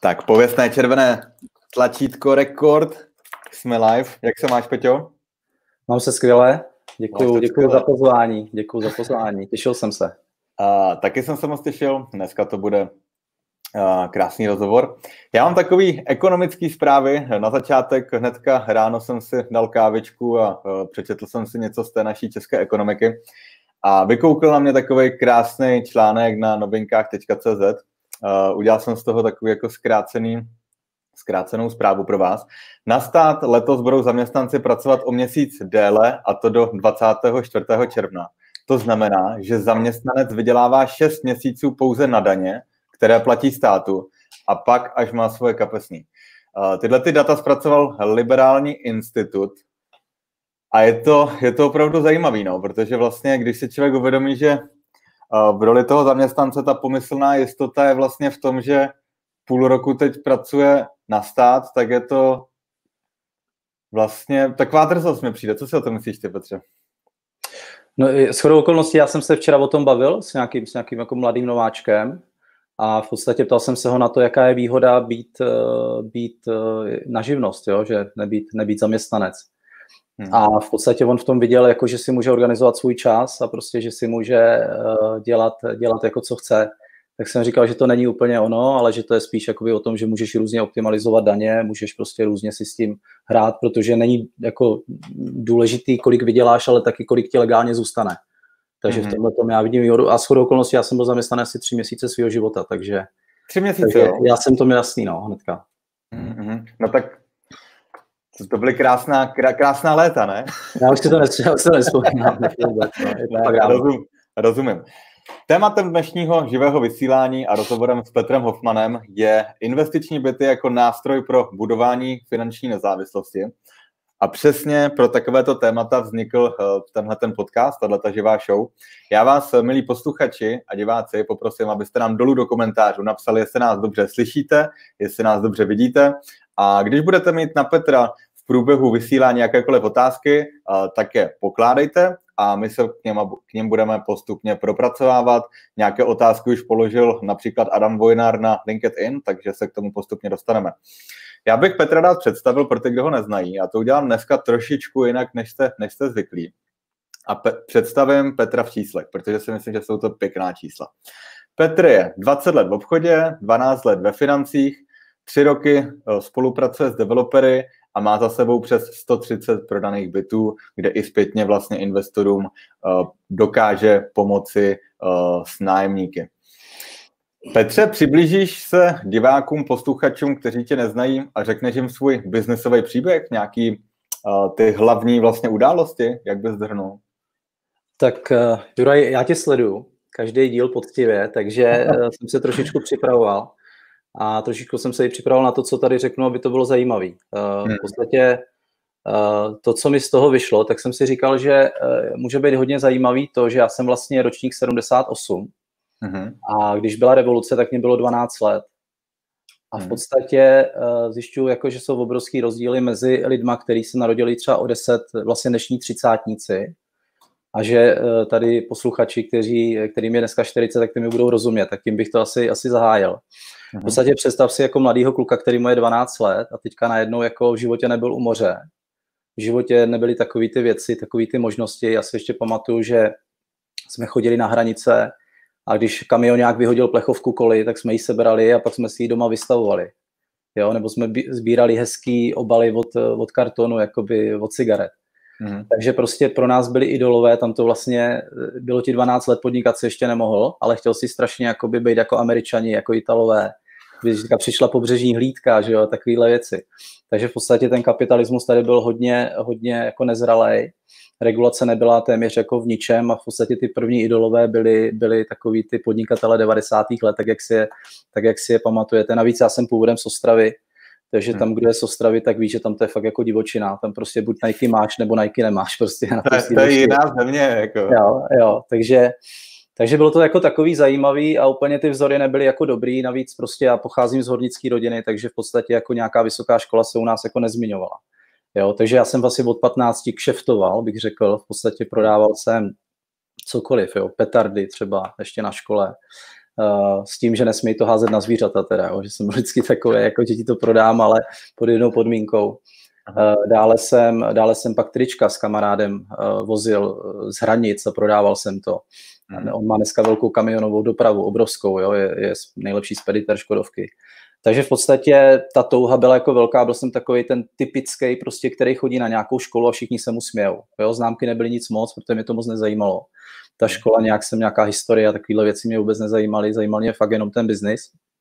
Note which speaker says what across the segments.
Speaker 1: Tak pověstné červené tlačítko rekord. Jsme live. Jak se máš, Peťo?
Speaker 2: Mám se skvěle. Děkuju za pozvání. Děkuju za pozvání. Těšil jsem se.
Speaker 1: Taky jsem se moc těšil. Dneska to bude krásný rozhovor. Já mám takový ekonomický zprávy. Na začátek hnedka ráno jsem si dal kávičku a přečetl jsem si něco z té naší české ekonomiky. A vykoukl na mě takový krásný článek na novinkách.cz. Udělal jsem z toho takový jako zkrácenou zprávu pro vás. Na stát letos budou zaměstnanci pracovat o měsíc déle, a to do 24. června. To znamená, že zaměstnanec vydělává 6 měsíců pouze na daně, které platí státu, a pak až má svoje kapesní. Tyhle ty data zpracoval Liberální institut a je to opravdu zajímavý, no, protože vlastně, když si člověk uvědomí, že v roli toho zaměstnance ta pomyslná jistota je vlastně v tom, že půl roku teď pracuje na stát, tak je to vlastně taková drzost mi přijde. Co si o tom myslíš ty, Petře?
Speaker 2: No, shodou okolností, já jsem se včera o tom bavil s nějakým jako mladým nováčkem a v podstatě ptal jsem se ho na to, jaká je výhoda být na živnost, jo? Že nebýt zaměstnanec. A v podstatě on v tom viděl, jako, že si může organizovat svůj čas a prostě, že si může dělat jako co chce. Tak jsem říkal, že to není úplně ono, ale že to je spíš jakoby o tom, že můžeš různě optimalizovat daně, můžeš prostě různě si s tím hrát, protože není jako důležitý, kolik vyděláš, ale taky kolik ti legálně zůstane. Takže v tomhle tom já vidím výhodu. A shodou okolností já jsem byl zaměstnaný asi 3 měsíce svého života, takže
Speaker 1: 3 měsíce, jo?
Speaker 2: Já jsem to měl jasný, no, hnedka.
Speaker 1: No tak to byly krásná léta, ne?
Speaker 2: Já už si to nespomínám.
Speaker 1: Rozumím. Tématem dnešního živého vysílání a rozhovorem s Petrem Hofmanem je investiční byty jako nástroj pro budování finanční nezávislosti. A přesně pro takovéto témata vznikl ten podcast, tato živá show. Já vás, milí posluchači a diváci, poprosím, abyste nám dolů do komentářů napsali, jestli nás dobře slyšíte, jestli nás dobře vidíte. A když budete mít na Petra v průběhu vysílání jakékoliv otázky, tak je pokládejte a my se k něm budeme postupně propracovávat. Nějaké otázky už položil například Adam Vojnár na LinkedIn, takže se k tomu postupně dostaneme. Já bych Petra rád představil pro ty, kdo ho neznají. Já to udělám dneska trošičku jinak, než jste zvyklí. A představím Petra v číslech, protože si myslím, že jsou to pěkná čísla. Petr je 20 let v obchodě, 12 let ve financích, 3 roky spolupracuje s developery a má za sebou přes 130 prodaných bytů, kde i zpětně vlastně investorům dokáže pomoci s nájemníky. Petře, přiblížíš se divákům, posluchačům, kteří tě neznají, a řekneš jim svůj biznesový příběh, nějaký ty hlavní vlastně události, jak bys shrnul?
Speaker 2: Tak Juraj, já tě sleduju, každý díl poctivě, takže jsem se trošičku připravoval. A trošičku jsem se i připravoval na to, co tady řeknu, aby to bylo zajímavé. V podstatě to, co mi z toho vyšlo, tak jsem si říkal, že může být hodně zajímavý to, že já jsem vlastně ročník 78 a když byla revoluce, tak mě bylo 12 let. A v podstatě zjišťuju, jako, že jsou obrovský rozdíly mezi lidma, kteří se narodili třeba o 10, vlastně dnešní třicátníci, a že tady posluchači, kterým je dneska 40, tak ty mi budou rozumět, tak tím bych to asi zahájil. V podstatě představ si jako mladýho kluka, který mu je 12 let a teďka najednou jako v životě nebyl u moře. V životě nebyly takové ty věci, takové ty možnosti. Já si ještě pamatuju, že jsme chodili na hranice a když kamionák vyhodil plechovku koli, tak jsme ji sebrali a pak jsme si ji doma vystavovali. Jo? Nebo jsme sbírali hezký obaly od kartonu, jakoby od cigaret. Takže prostě pro nás byli idolové, tam to vlastně bylo ti 12 let, podnikat se ještě nemohl, ale chtěl si strašně jakoby být jako Američani, jako Italové, když přišla pobřežní hlídka, že jo, takovýhle věci. Takže v podstatě ten kapitalismus tady byl hodně jako nezralej, regulace nebyla téměř jako v ničem a v podstatě ty první idolové byli takový ty podnikatele 90. let, tak jak si je pamatujete. Navíc já jsem původem z Ostravy, takže tam, kdo je z Ostravy, tak ví, že tam to je fakt jako divočina. Tam prostě buď Nike máš, nebo Nike nemáš. Prostě
Speaker 1: to je jiná země. Jako.
Speaker 2: Jo, takže bylo to jako takový zajímavý a úplně ty vzory nebyly jako dobrý. Navíc prostě já pocházím z hornické rodiny, takže v podstatě jako nějaká vysoká škola se u nás jako nezmiňovala. Jo, takže já jsem vlastně od 15 kšeftoval, bych řekl. V podstatě prodával jsem cokoliv, jo, petardy třeba ještě na škole. s tím, že nesmí to házet na zvířata teda, jo, že jsem vždycky takový, jako že ti to prodám, ale pod jednou podmínkou. Dále jsem pak trička s kamarádem vozil z hranic a prodával jsem to. On má dneska velkou kamionovou dopravu, obrovskou, jo, je nejlepší speditor Škodovky. Takže v podstatě ta touha byla jako velká, byl jsem takový ten typický, prostě, který chodí na nějakou školu a všichni se mu smějou. Jo, známky nebyly nic moc, protože mě to moc nezajímalo. Ta škola nějaká historie a takovéhle věci mě vůbec nezajímaly, zajímal mě fakt jenom ten biznis.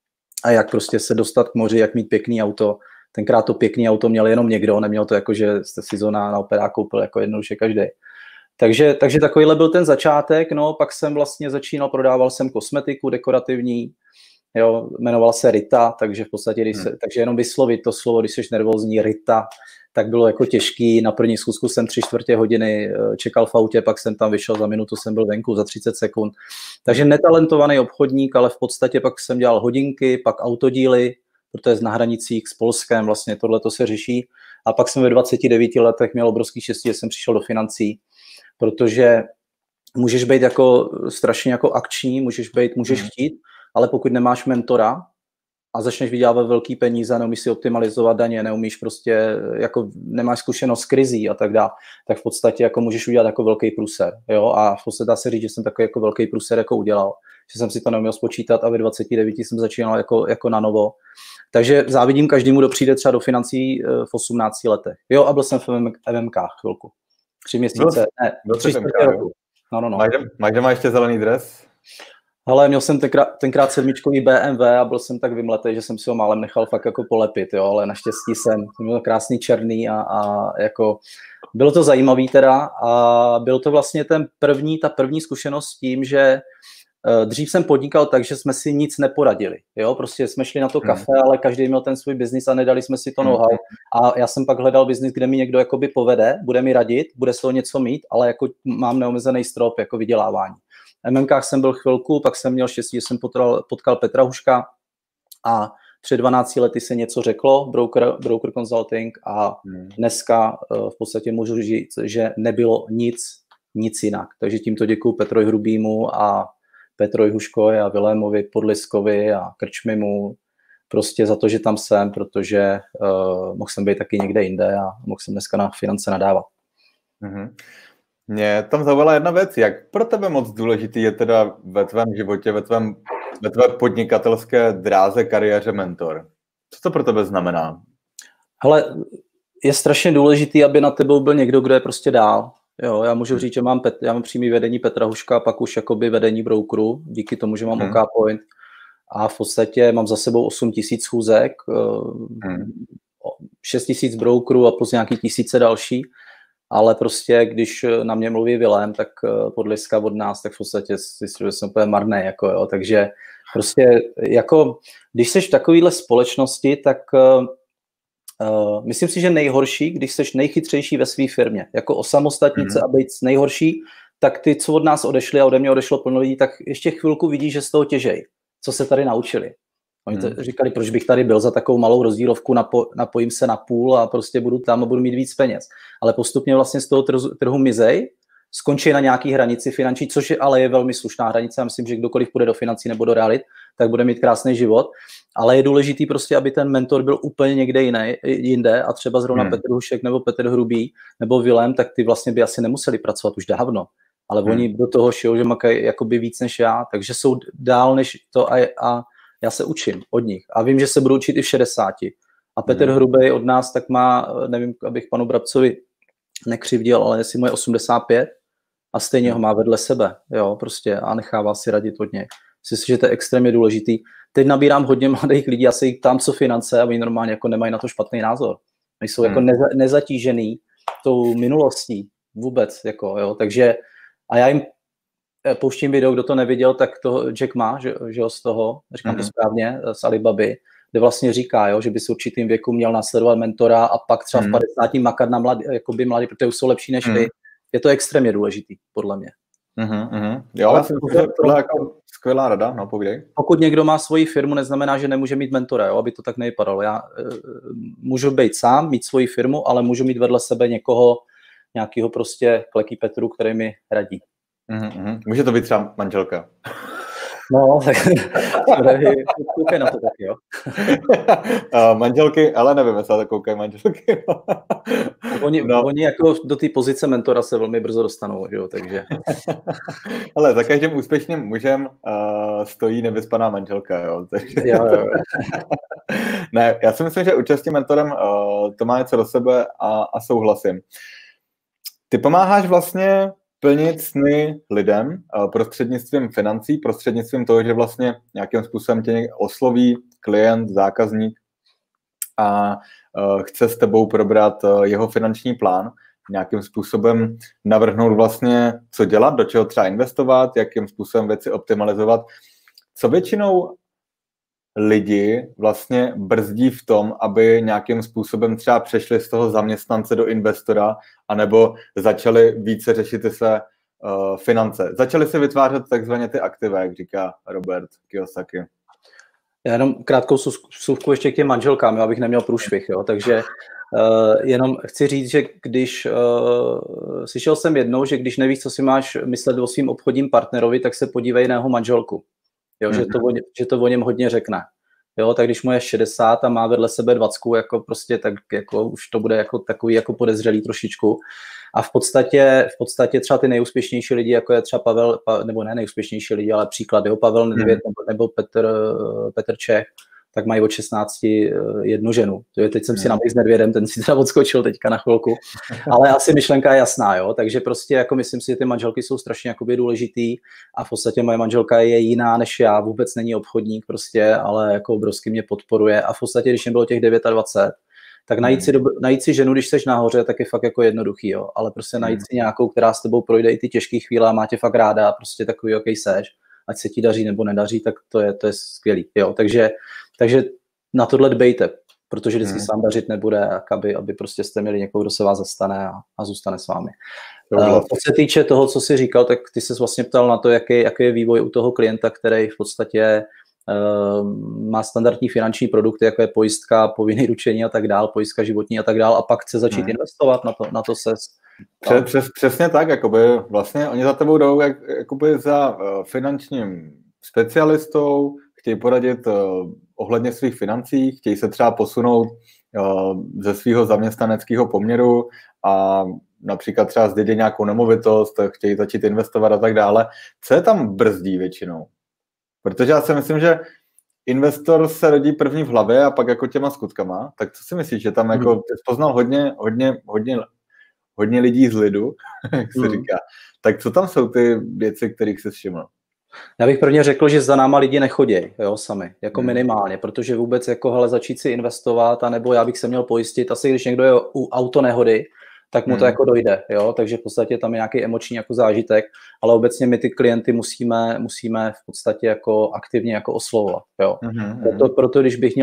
Speaker 2: A jak prostě se dostat k moři, jak mít pěkný auto. Tenkrát to pěkný auto měl jenom někdo, neměl to jako, že jste si na operák koupil jako jednoduše každý. Takže takovýhle byl ten začátek, no, pak jsem vlastně začínal, prodával jsem kosmetiku dekorativní, jo, jmenovala se Rita, takže v podstatě, takže jenom vyslovit to slovo, když jsi nervózní, Rita, tak bylo jako těžký. Na první schůzku jsem 3/4 hodiny čekal v autě, pak jsem tam vyšel, za minutu jsem byl venku, za 30 sekund. Takže netalentovaný obchodník, ale v podstatě pak jsem dělal hodinky, pak autodíly, protože na hranicích s Polskem vlastně tohleto se řeší. A pak jsem ve 29 letech měl obrovský štěstí, že jsem přišel do financí, protože můžeš být jako strašně jako akční, můžeš chtít, ale pokud nemáš mentora a začneš vydělávat velký peníze, neumíš si optimalizovat daně, neumíš prostě, jako nemáš zkušenost s krizí a tak dále, tak v podstatě jako můžeš udělat jako velký průser, jo, a v podstatě dá se říct, že jsem takový jako velký průser jako udělal, že jsem si to neuměl spočítat a ve 29 jsem začínal jako na novo. Takže závidím každému, kdo přijde třeba do financí v 18 letech. Jo, a byl jsem v MMK chvilku. 3 měsíce, ne, 3/4 roku. No.
Speaker 1: Máš doma ještě zelený dres?
Speaker 2: Ale měl jsem tenkrát 7 BMW a byl jsem tak vymletý, že jsem si ho málem nechal fakt jako polepit, jo, ale naštěstí jsem měl krásný černý a jako bylo to zajímavý teda a byl to vlastně ta první zkušenost s tím, že dřív jsem podnikal tak, že jsme si nic neporadili, jo, prostě jsme šli na to kafe, ale každý měl ten svůj biznis a nedali jsme si to know-how a já jsem pak hledal biznis, kde mi někdo jakoby povede, bude mi radit, bude z toho něco mít, ale jako mám neomezený strop jako vydělávání. V MMKách jsem byl chvilku, pak jsem měl štěstí, že jsem potkal Petra Huška a před 12 lety se něco řeklo, broker consulting a dneska v podstatě můžu říct, že nebylo nic jinak. Takže tímto děkuju Petrovi Hrubýmu a Petrovi Huškovi a Vilémovi Podliskovi a Krčmimu prostě za to, že tam jsem, protože mohl jsem být taky někde jinde a mohl jsem dneska na finance nadávat.
Speaker 1: Mě tam zaujala jedna věc, jak pro tebe moc důležitý je teda ve tvém životě, ve tvé podnikatelské dráze, kariéře mentor? Co to pro tebe znamená?
Speaker 2: Hele, je strašně důležitý, aby na tebou byl někdo, kdo je prostě dál. Jo, já můžu říct, že mám přímý vedení Petra Huška, pak už jakoby vedení brokeru, díky tomu, že mám OK Point a v podstatě mám za sebou 8 000 schůzek, 6 000 brokerů a plus nějaký tisíce další, ale prostě, když na mě mluví Vilém, tak Podliska od nás, tak v podstatě si jsem úplně marný, jako jo, takže prostě jako, když jsi v takovéhle společnosti, tak myslím si, že nejhorší, když jsi nejchytřejší ve své firmě, jako osamostatnit se a být nejhorší, tak ty, co od nás odešli a ode mě odešlo plno lidí, tak ještě chvilku vidíš, že z toho těžej, co se tady naučili. Oni to říkali, proč bych tady byl za takovou malou rozdílovku, napojím se na půl a prostě budu tam a budu mít víc peněz. Ale postupně vlastně z toho trhu mizej, skončí na nějaký hranici finanční, což je, ale je velmi slušná hranice. Já myslím, že kdokoliv půjde do financí nebo do realit, tak bude mít krásný život. Ale je důležitý prostě, aby ten mentor byl úplně někde jinde a třeba zrovna Petr Hušek nebo Petr Hrubý nebo Vilém, tak ty vlastně by asi nemuseli pracovat už dávno. Ale oni do toho šijou, že makají jakoby víc než já, takže jsou dál než to a já se učím od nich. A vím, že se budu učit i v 60. A Petr Hrubý od nás tak má, nevím, abych panu Brabcovi nekřivdil, ale jestli mu je 85 a stejně ho má vedle sebe, jo, prostě a nechává si radit od něj. Myslím si, že to je extrémně důležitý. Teď nabírám hodně mladých lidí, já se jich ptám, co finance, a oni normálně jako nemají na to špatný názor. Oni jsou jako nezatížený tou minulostí vůbec, jako, jo, takže a já jim pouštím video, kdo to neviděl, tak to Jack Ma, že jo, z toho, říkám to správně, z Alibaby, kde vlastně říká, jo, že by se v určitým věku měl následovat mentora a pak třeba v 50 makat na mladý, protože už jsou lepší než vy. Je to extrémně důležitý, podle mě.
Speaker 1: Jo, já si myslím, že tohle je jako skvělá rada, no povídej.
Speaker 2: Pokud někdo má svoji firmu, neznamená, že nemůže mít mentora, jo, aby to tak nevypadalo. Já můžu být sám, mít svoji firmu, ale můžu mít vedle sebe nějakého prostě Kleky Petru, který mi radí.
Speaker 1: Může to být třeba manželka.
Speaker 2: No, tak koukej na to tak, jo.
Speaker 1: Manželky, ale nevím, jestli to koukají manželky.
Speaker 2: Oni jako do té pozice mentora se velmi brzo dostanou, jo, takže.
Speaker 1: Ale za každým úspěšným mužem stojí nevyspaná manželka, jo. Takže...
Speaker 2: jo.
Speaker 1: Ne, já si myslím, že účastí mentorem to má něco do sebe a souhlasím. Ty pomáháš vlastně plnit sny lidem prostřednictvím financí, prostřednictvím toho, že vlastně nějakým způsobem tě osloví klient, zákazník a chce s tebou probrat jeho finanční plán, nějakým způsobem navrhnout vlastně, co dělat, do čeho třeba investovat, jakým způsobem věci optimalizovat. Co většinou lidi vlastně brzdí v tom, aby nějakým způsobem třeba přešli z toho zaměstnance do investora, anebo začali více řešit ty své finance. Začali si vytvářet takzvaně ty aktiva, jak říká Robert Kiyosaki.
Speaker 2: Já jenom krátkou vsuvku ještě k těm manželkám, abych neměl průšvih, jo, takže jenom chci říct, že když slyšel jsem jednou, že když nevíš, co si máš myslet o svým obchodním partnerovi, tak se podívej na jeho manželku. Jo, že to o něm hodně řekne. Jo, tak když mu je 60 a má vedle sebe 20, jako prostě tak jako už to bude jako takový jako podezřelý trošičku. A v podstatě třeba ty nejúspěšnější lidi, jako je třeba Pavel, nebo ne nejúspěšnější lidi, ale příklad, jo, Pavel Nedvěd nebo Petr Čech, tak mají od 16 jednu ženu. Teď jsem si nabíl s Nedvědem, ten si teda odskočil teďka na chvilku, ale asi myšlenka je jasná, jo, takže prostě jako myslím si, že ty manželky jsou strašně jakoby důležitý a v podstatě moje manželka je jiná než já, vůbec není obchodník prostě, ale jako obrovsky mě podporuje a v podstatě, když mě bylo těch 29, tak najít si ženu, když seš nahoře, tak je fakt jako jednoduchý, jo, ale prostě najít si nějakou, která s tebou projde i ty těžké chvíle a má tě fakt ráda, prostě takový, jaký seš, ať se ti daří nebo nedaří, tak to je skvělý, jo, takže na tohle dbejte, protože vždycky sám dařit nebude, aby prostě jste měli někoho, kdo se vás zastane a zůstane s vámi. Co se týče toho, co jsi říkal, tak ty se vlastně ptal na to, jaký je vývoj u toho klienta, který v podstatě má standardní finanční produkty, jako je pojistka, povinné ručení a tak dál, pojistka životní a tak dál, a pak chce začít investovat, na to se...
Speaker 1: Přesně tak, jakoby vlastně oni za tebou jdou jakoby za finančním specialistou, chtějí poradit ohledně svých financí, chtějí se třeba posunout ze svého zaměstnaneckého poměru a například třeba zdědit nějakou nemovitost, chtějí začít investovat a tak dále. Co je tam brzdí většinou? Protože já si myslím, že investor se rodí první v hlavě a pak jako těma skutkama. Tak co si myslíš, že tam jako poznal hodně lidí z lidu, jak se říká. Tak co tam jsou ty věci, kterých se všiml?
Speaker 2: Já bych prvně řekl, že za náma lidi nechodí, jo, sami, jako minimálně, protože vůbec jako hele, začít si investovat, anebo já bych se měl pojistit, asi když někdo je u autonehody, tak mu to jako dojde, jo, takže v podstatě tam je nějaký emoční jako zážitek, ale obecně my ty klienty musíme v podstatě jako aktivně jako oslovovat, jo. Proto když bych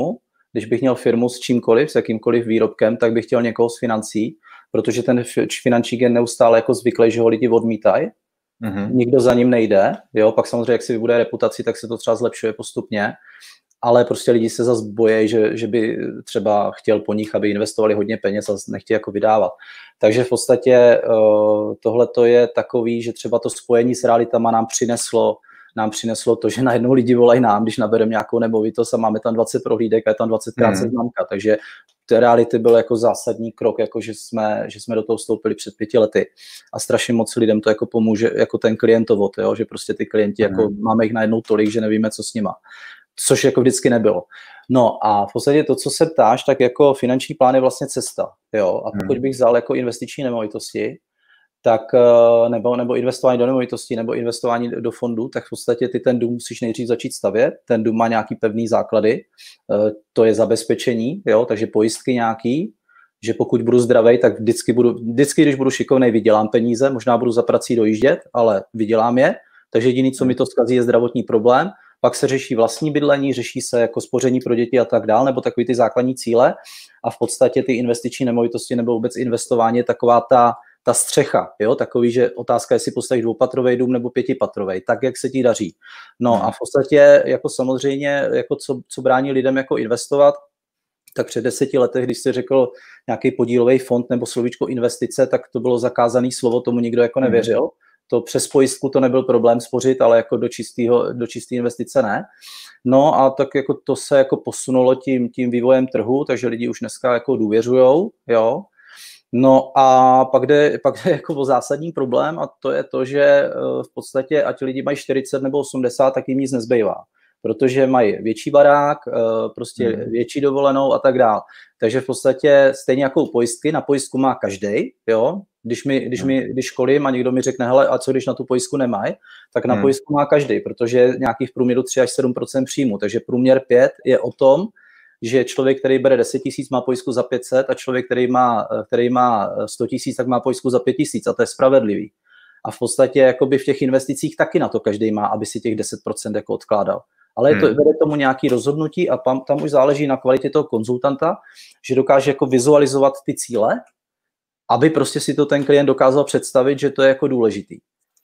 Speaker 2: měl firmu s čímkoliv, s jakýmkoliv výrobkem, tak bych chtěl někoho z financí, protože ten finančník je neustále jako zvyklý, že ho lidi odmítají, nikdo za ním nejde, jo, pak samozřejmě, jak si vybude reputaci, tak se to třeba zlepšuje postupně, ale prostě lidi se zase bojí, že by třeba chtěl po nich, aby investovali hodně peněz a nechtějí jako vydávat. Takže v podstatě tohle to je takový, že třeba to spojení s realitama nám přineslo to, že najednou lidi volají nám, když nabereme nějakou nemovitost a máme tam 20 prohlídek a je tam 20krát seznamka, takže té reality byl jako zásadní krok, jako že jsme do toho vstoupili před 5 lety a strašně moc lidem to jako pomůže, jako ten klientovod, jo, že prostě ty klienti, jako máme jich najednou tolik, že nevíme, co s nima, což jako vždycky nebylo. No a v podstatě to, co se ptáš, tak jako finanční plán je vlastně cesta, jo, a pokud bych vzal jako investiční nemovitosti, tak nebo investování do nemovitostí, nebo investování do fondů, tak v podstatě ty ten dům musíš nejdřív začít stavět, ten dům má nějaký pevný základy, to je zabezpečení, jo, takže pojistky nějaký, že pokud budu zdravej, tak vždycky, když budu šikovnej, vydělám peníze, možná budu za prací dojíždět, ale vydělám je, takže jediný, co mi to zkazí, je zdravotní problém, pak se řeší vlastní bydlení, řeší se jako spoření pro děti a tak dál, nebo takový ty základní cíle a v podstatě ty investiční nemovitosti nebo vůbec investování je taková ta střecha, jo, takový, že otázka, jestli postavíš 2patrový dům nebo 5patrový, tak jak se ti daří. No a v podstatě jako samozřejmě, jako co brání lidem jako investovat, tak před 10 letech, když jsi řekl nějaký podílový fond nebo slovíčko investice, tak to bylo zakázané slovo, tomu nikdo jako nevěřil. to přes pojistku to nebyl problém spořit, ale jako do čisté investice ne. No a tak jako to se jako posunulo tím vývojem trhu, takže lidi už dneska jako důvěřujou, jo. No a pak jde jako o zásadní problém a to je to, že v podstatě ať lidi mají 40 nebo 80, tak jim nic nezbývá. Protože mají větší barák, prostě větší dovolenou a tak dále. Takže v podstatě stejně jako pojistky, na pojistku má každej, jo. Když školím a někdo mi řekne, hele, a co když na tu pojistku nemají, tak na pojistku má každej, protože je nějaký v průměru 3 až 7% příjmu. Takže průměr 5 je o tom, že člověk, který bere 10 000, má pojistku za 500 a člověk, který má 100 000, tak má pojistku za 5 000 a to je spravedlivý. A v podstatě jakoby v těch investicích taky na to každý má, aby si těch 10% jako odkládal. Ale vede tomu nějaké rozhodnutí a tam už záleží na kvalitě toho konzultanta, že dokáže jako vizualizovat ty cíle, aby prostě si to ten klient dokázal představit, že to je jako důležitý.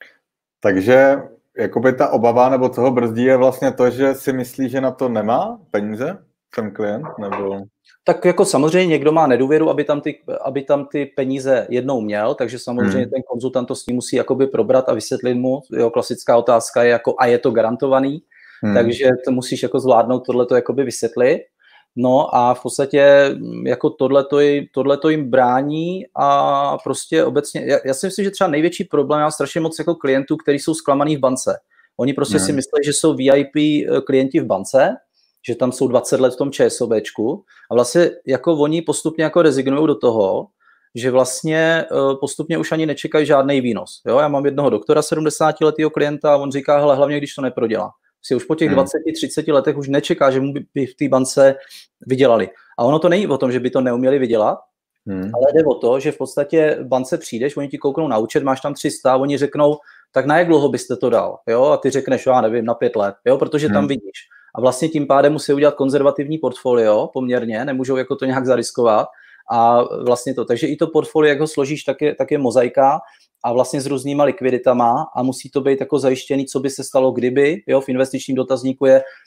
Speaker 1: Takže jakoby ta obava nebo toho brzdí je vlastně to, že si myslí, že na to nemá peníze ten klient? Nebo...
Speaker 2: Tak jako samozřejmě někdo má nedůvěru, aby tam ty peníze jednou měl, takže samozřejmě ten konzultant to s ním musí jakoby probrat a vysvětlit mu. Jo, klasická otázka je jako, a je to garantovaný? Takže to musíš jako zvládnout tohleto jakoby vysvětlit. No a v podstatě jako tohleto jim brání a prostě obecně, já si myslím, že třeba největší problém, já mám strašně moc jako klientů, kteří jsou zklamaný v bance. Oni prostě si myslí, že jsou VIP klienti v bance, že tam jsou 20 let v tom ČSOBčku a vlastně jako oni postupně jako rezignují do toho, že vlastně postupně už ani nečekají žádný výnos. Jo? Já mám jednoho doktora 70letého klienta a on říká, hele, hlavně když to neprodělá. Si už po těch 20-30 letech už nečeká, že mu by v té bance vydělali. A ono to není o tom, že by to neuměli vydělat, ale jde o to, že v podstatě v bance přijdeš, oni ti kouknou na účet, máš tam 300, oni řeknou, tak na jak dlouho byste to dal? Jo? A ty řekneš, já nevím, na 5 let, jo? Protože tam vidíš. A vlastně tím pádem musí udělat konzervativní portfolio poměrně, nemůžou jako to nějak zariskovat a vlastně to. Takže i to portfolio, jak ho složíš, tak je mozaika a vlastně s různýma likviditama a musí to být jako zajištěný, co by se stalo, kdyby, jo, v investičním dotazníku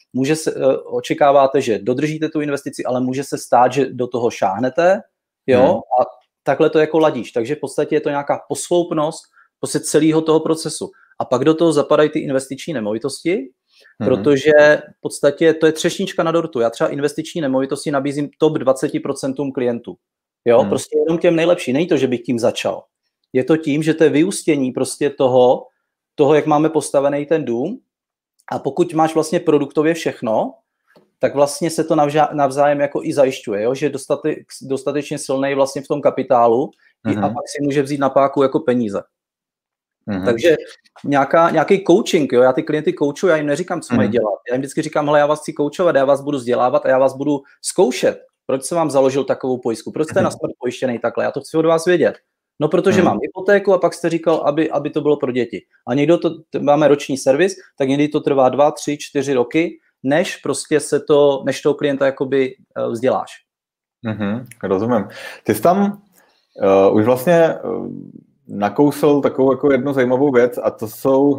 Speaker 2: očekáváte, že dodržíte tu investici, ale může se stát, že do toho šáhnete, jo, a takhle to jako ladíš. Takže v podstatě je to nějaká posloupnost prostě celého toho procesu. A pak do toho zapadají ty investiční nemovitosti, protože v podstatě to je třešnička na dortu. Já třeba investiční nemovitosti nabízím top 20% klientů. Jo, prostě jenom těm nejlepší. Není to, že bych tím začal. Je to tím, že to je vyústění prostě toho, jak máme postavený ten dům a pokud máš vlastně produktově všechno, tak vlastně se to navzájem jako i zajišťuje, jo? Že dostatečně silnej vlastně v tom kapitálu a pak si může vzít na páku jako peníze. Takže nějaký coaching, jo? Já ty klienty coachuji, já jim neříkám, co mají dělat. Já jim vždycky říkám, hele, já vás chci coachovat, já vás budu vzdělávat a já vás budu zkoušet. Proč jsem vám založil takovou pojistku? Proč jste na smrt pojištěný takhle? Já to chci od vás vědět. No, protože mám hypotéku a pak jste říkal, aby to bylo pro děti. A někdo máme roční servis, tak někdy to trvá 2, 3, 4 roky, než prostě než toho klienta jakoby vzděláš.
Speaker 1: Rozumím. Ty jsi tam už vlastně nakousl takovou jako jednu zajímavou věc a to jsou,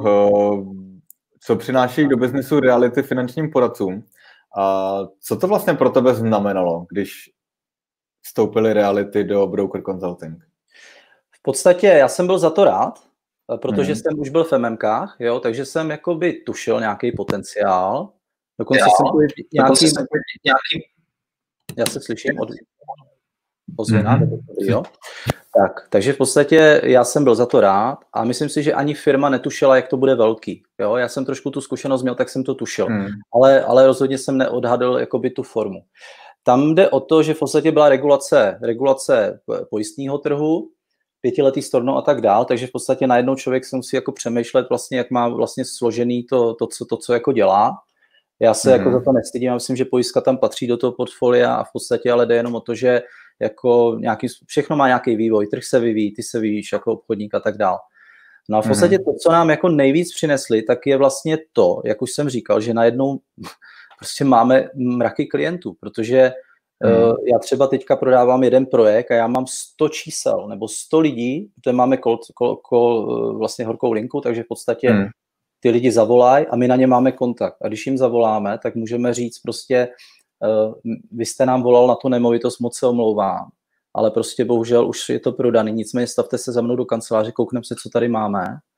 Speaker 1: co přináší do biznesu reality finančním poradcům. A co to vlastně pro tebe znamenalo, když vstoupily reality do broker consulting?
Speaker 2: V podstatě já jsem byl za to rád, protože jsem už byl v MMKách, jo, takže jsem jakoby tušil nějaký potenciál. Dokonce jsem nějaký... Já se slyším od ozvěna, jo. Takže v podstatě já jsem byl za to rád a myslím si, že ani firma netušila, jak to bude velký. Jo? Já jsem trošku tu zkušenost měl, tak jsem to tušil. Ale rozhodně jsem neodhadl jakoby tu formu. Tam jde o to, že v podstatě byla regulace pojistného trhu, 5letý storno a tak dál, takže v podstatě najednou člověk se musí jako přemýšlet vlastně, jak má vlastně složený to co jako dělá. Já se jako za to nestydím, já myslím, že pojistka tam patří do toho portfolia a v podstatě ale jde jenom o to, že jako všechno má nějaký vývoj, trh se vyvíjí, ty se vyvíjíš jako obchodník a tak dál. No a v podstatě to, co nám jako nejvíc přinesli, tak je vlastně to, jak už jsem říkal, že najednou prostě máme mraky klientů, protože já třeba teďka prodávám jeden projekt a já mám 100 čísel nebo 100 lidí, protože máme vlastně horkou linku, takže v podstatě ty lidi zavolají a my na ně máme kontakt. A když jim zavoláme, tak můžeme říct prostě, vy jste nám volal na tu nemovitost, moc se omlouvám, ale prostě bohužel už je to prodaný, nicméně stavte se za mnou do kanceláře, koukneme se, co tady máme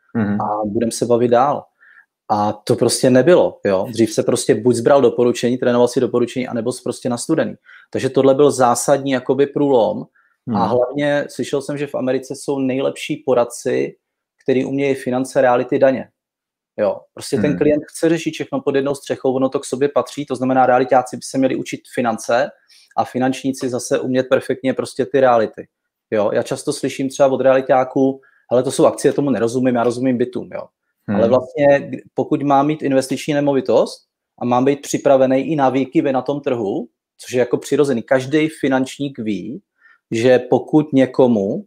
Speaker 2: a budeme se bavit dál. A to prostě nebylo, jo. Dřív se prostě buď zbral doporučení, trénoval si doporučení, anebo jsi prostě nastudený. Takže tohle byl zásadní jakoby průlom a hlavně slyšel jsem, že v Americe jsou nejlepší poradci, který umějí finance, reality, daně. Jo, prostě ten klient chce řešit všechno pod jednou střechou, ono to k sobě patří, to znamená, realitáci by se měli učit finance a finančníci zase umět perfektně prostě ty reality. Jo, já často slyším třeba od realitáků, hele, to jsou akcie, tomu nerozumím, já rozumím bytům, jo. Ale vlastně, pokud mám mít investiční nemovitost a mám být připravený i na výkyvy na tom trhu, což je jako přirozený, každý finančník ví, že pokud někomu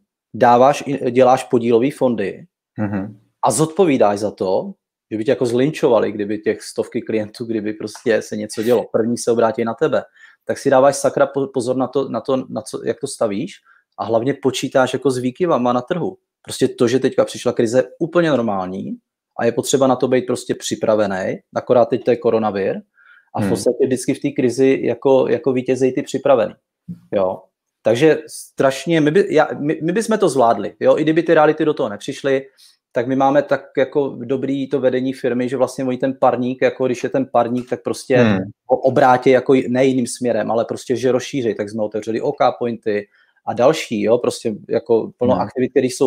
Speaker 2: děláš podílové fondy a zodpovídáš za to, že by tě jako zlinčovali, kdyby těch stovky klientů, kdyby prostě se něco dělo, první se obrátí na tebe, tak si dáváš sakra pozor na co, jak to stavíš a hlavně počítáš jako s výkyvama na trhu. Prostě to, že teďka přišla krize, je úplně normální a je potřeba na to být prostě připravený, akorát teď to je koronavir a v podstatě vždycky v té krizi jako vítězej ty připravený. Jo. Takže strašně, my bychom to zvládli, jo, i kdyby ty reality do toho nepřišly, tak my máme tak jako dobrý to vedení firmy, že vlastně oni ten parník, jako když je ten parník, tak prostě obrátí jako ne jiným směrem, ale prostě, že rozšíří, tak jsme otevřeli OK pointy a další, jo, prostě jako plno aktivit, které jsou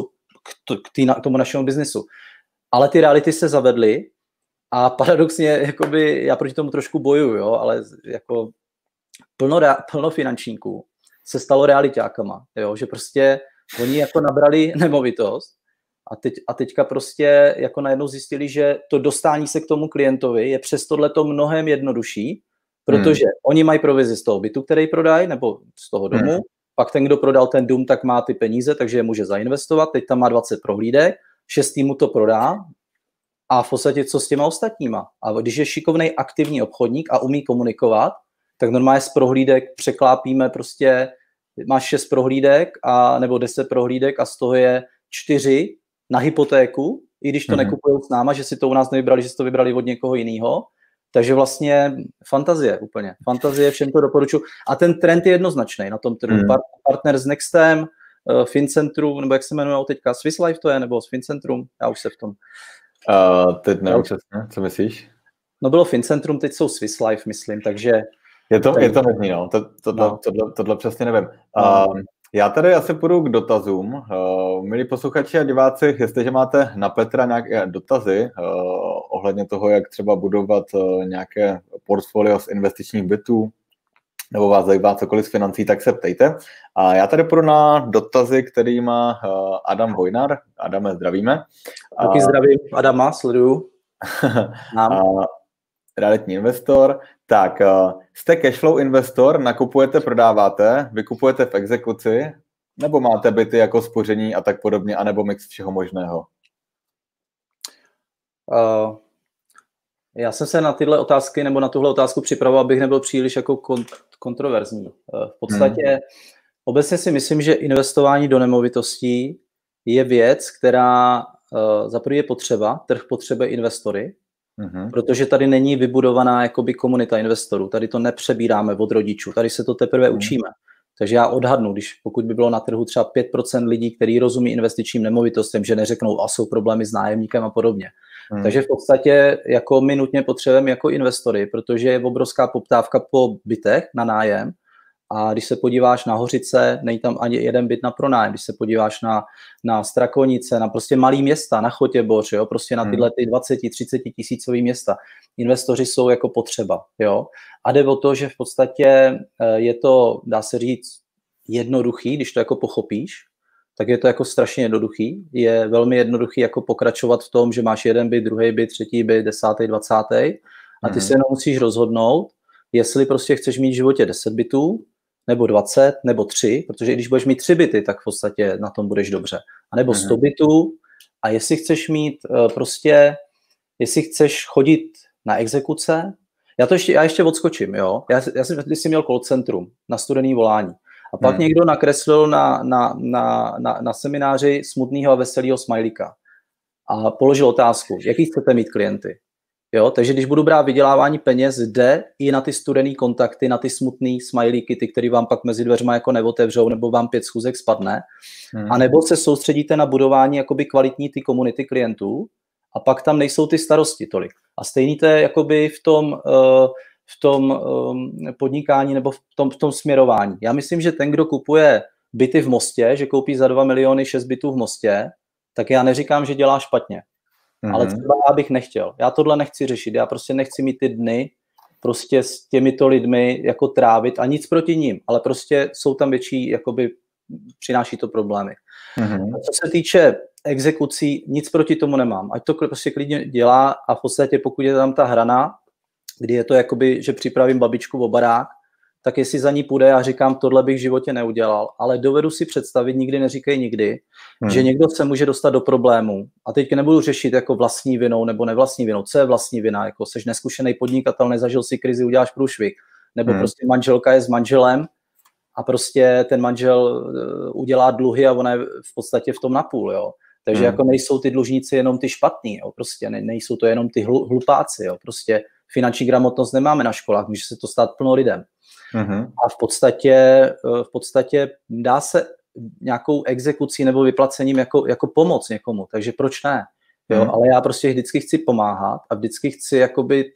Speaker 2: k tomu našemu biznesu. Ale ty reality se zavedly a paradoxně, jakoby, já proti tomu trošku bojuju, jo, ale jako plno finančníků se stalo realitákama, jo, že prostě oni jako nabrali nemovitost a teďka prostě jako najednou zjistili, že to dostání se k tomu klientovi je přes tohleto mnohem jednodušší, protože oni mají provizi z toho bytu, který prodají, nebo z toho domu, pak ten, kdo prodal ten dům, tak má ty peníze, takže je může zainvestovat, teď tam má 20 prohlídek, 6 mu to prodá a v podstatě co s těma ostatníma. A když je šikovnej aktivní obchodník a umí komunikovat, tak normálně z prohlídek překlápíme prostě, máš 6 prohlídek nebo 10 prohlídek a z toho je 4 na hypotéku, i když to nekupujou s náma, že si to u nás nevybrali, že si to vybrali od někoho jiného. Takže vlastně fantazie úplně. Fantazie, všem to doporučuji. A ten trend je jednoznačný na tom trhu. Partner s Nextem, Fincentrum, nebo jak se jmenují teďka, Swiss Life to je, nebo s Fincentrum, já už se v tom.
Speaker 1: Teď nevím přesně, co myslíš?
Speaker 2: No bylo Fincentrum, teď jsou Swiss Life, myslím, takže...
Speaker 1: Je to možný, no. Tohle přesně nevím. Já tady asi půjdu k dotazům. Milí posluchači a diváci, jestliže máte na Petra nějaké dotazy ohledně toho, jak třeba budovat nějaké portfolio z investičních bytů, nebo vás zajímá cokoliv z financí, tak se ptejte. A já tady půjdu na dotazy, který má Adam Vojnar. Adame, zdravíme.
Speaker 2: Taky zdravím Adama, sleduju.
Speaker 1: Realitní investor. Tak, jste cashflow investor, nakupujete, prodáváte, vykupujete v exekuci, nebo máte byty jako spoření a tak podobně, anebo mix všeho možného?
Speaker 2: Já jsem se na tyhle otázky nebo na tuhle otázku připravoval, abych nebyl příliš jako kontroverzní. V podstatě obecně si myslím, že investování do nemovitostí je věc, která za prvé je potřeba, trh potřebuje investory, protože tady není vybudovaná jakoby komunita investorů, tady to nepřebíráme od rodičů, tady se to teprve učíme. Takže já odhadnu, pokud by bylo na trhu třeba 5% lidí, kteří rozumí investičním nemovitostem, že neřeknou, a jsou problémy s nájemníkem a podobně. Takže v podstatě jako my nutně potřebujeme jako investory, protože je obrovská poptávka po bytech na nájem a když se podíváš na Hořice, není tam ani jeden byt na pronájem, když se podíváš na Strakonice, na prostě malý města, na Chotěboř, jo, prostě na tyhle ty 20-30 tisícový města. Investoři jsou jako potřeba, jo. A jde o to, že v podstatě je to, dá se říct, jednoduchý, když to jako pochopíš, tak je to jako strašně jednoduchý. Je velmi jednoduchý jako pokračovat v tom, že máš jeden byt, druhý byt, třetí byt, 10., 20. a ty se jenom musíš rozhodnout, jestli prostě chceš mít v životě 10 bytů, nebo 20, nebo 3, protože když budeš mít 3 byty, tak v podstatě na tom budeš dobře. A nebo 100 bytů a jestli chceš mít prostě, jestli chceš chodit na exekuce, já ještě odskočím, jo. Já jsem když jsi měl call centrum na studený volání. A pak někdo nakreslil na semináři smutného a veselého smajlíka a položil otázku, jaký chcete mít klienty. Jo? Takže když budu brát vydělávání peněz, jde i na ty studený kontakty, na ty smutný smajlíky, ty, který vám pak mezi dveřma jako neotevřou, nebo vám 5 schůzek spadne. A nebo se soustředíte na budování jakoby kvalitní ty komunity klientů a pak tam nejsou ty starosti tolik. A stejný to je jakoby v tom podnikání nebo v tom směrování. Já myslím, že ten, kdo kupuje byty v Mostě, že koupí za 2 miliony 6 bytů v Mostě, tak já neříkám, že dělá špatně. Ale třeba já bych nechtěl. Já tohle nechci řešit. Já prostě nechci mít ty dny prostě s těmito lidmi jako trávit a nic proti ním, ale prostě jsou tam větší, jakoby přináší to problémy. A co se týče exekucí, nic proti tomu nemám. Ať to prostě klidně dělá a v podstatě pokud je tam ta hrana, kdy je to jakoby, že připravím babičku o barák, tak jestli za ní půjde, já říkám, tohle bych v životě neudělal, ale dovedu si představit, nikdy neříkej nikdy, že někdo se může dostat do problému. A teď nebudu řešit jako vlastní vinou nebo nevlastní vinou. Co je vlastní vina? Jako seš neskušený podnikatel, nezažil si krizi, uděláš průšvih. Nebo prostě manželka je s manželem a prostě ten manžel udělá dluhy a ona je v podstatě v tom napůl, jo. Takže jako nejsou ty dlužníci jenom ty špatný, jo. Prostě nejsou to jenom ty hlupáci, jo. Prostě finanční gramotnost nemáme na školách, může se to stát plno lidem. A v podstatě dá se nějakou exekucí nebo vyplacením jako pomoc někomu, takže proč ne? Jo, ale já prostě vždycky chci pomáhat a vždycky chci jakoby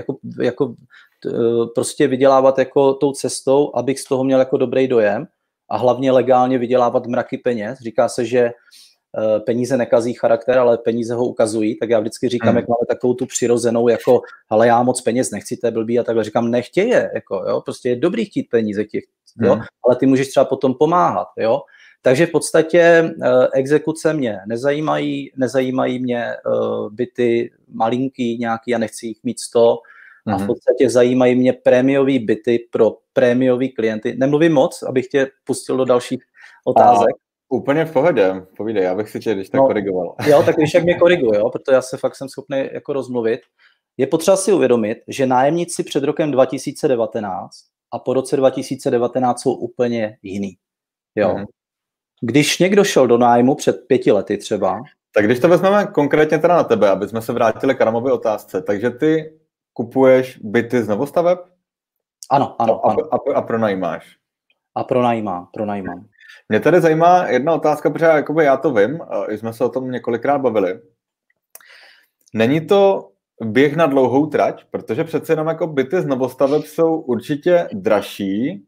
Speaker 2: prostě vydělávat jako tou cestou, abych z toho měl jako dobrý dojem a hlavně legálně vydělávat mraky peněz. Říká se, že peníze nekazí charakter, ale peníze ho ukazují, tak já vždycky říkám, jak máme takovou tu přirozenou, jako, ale já moc peněz nechci, to je blbý a takhle říkám, nechtěje, jako, jo, prostě je dobrý chtít peníze, jo, ale ty můžeš třeba potom pomáhat, jo. Takže v podstatě exekuce mě nezajímají mě byty malinký nějaký, já nechci jich mít 100 a v podstatě zajímají mě prémiový byty pro prémiový klienty. Nemluvím moc, abych tě pustil do dalších otázek.
Speaker 1: Úplně v pohodě, povídej, já bych si tě když tak korigoval.
Speaker 2: Jo, tak když jak mě koriguj, jo, protože já se fakt jsem schopný jako rozmluvit. Je potřeba si uvědomit, že nájemníci před rokem 2019 a po roce 2019 jsou úplně jiný. Jo. Když někdo šel do nájmu před 5 lety třeba.
Speaker 1: Tak když to vezmeme konkrétně teda na tebe, aby jsme se vrátili k Adamově otázce, takže ty kupuješ byty z novostaveb?
Speaker 2: Ano.
Speaker 1: A pronajímáš?
Speaker 2: A pronajímám.
Speaker 1: Mě tady zajímá jedna otázka, protože jakoby já to vím, i jsme se o tom několikrát bavili. Není to běh na dlouhou trať, protože přece jenom jako byty z novostaveb jsou určitě dražší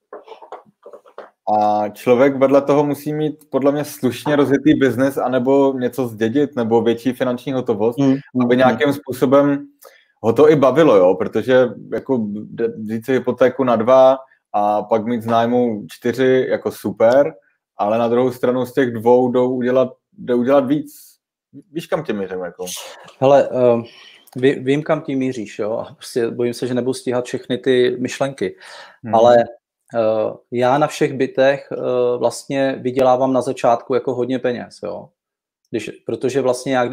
Speaker 1: a člověk vedle toho musí mít podle mě slušně rozjetý biznes anebo něco zdědit nebo větší finanční hotovost, aby nějakým způsobem ho to i bavilo, jo, protože jako vzít si hypotéku na 2 a pak mít z nájmu 4 jako super, ale na druhou stranu z těch 2 jde udělat víc. Víš, kam tě mířím? Jako?
Speaker 2: Hele, vím, kam tím míříš, jo. Prostě bojím se, že nebudu stíhat všechny ty myšlenky. Ale já na všech bytech vlastně vydělávám na začátku jako hodně peněz, jo. Protože vlastně já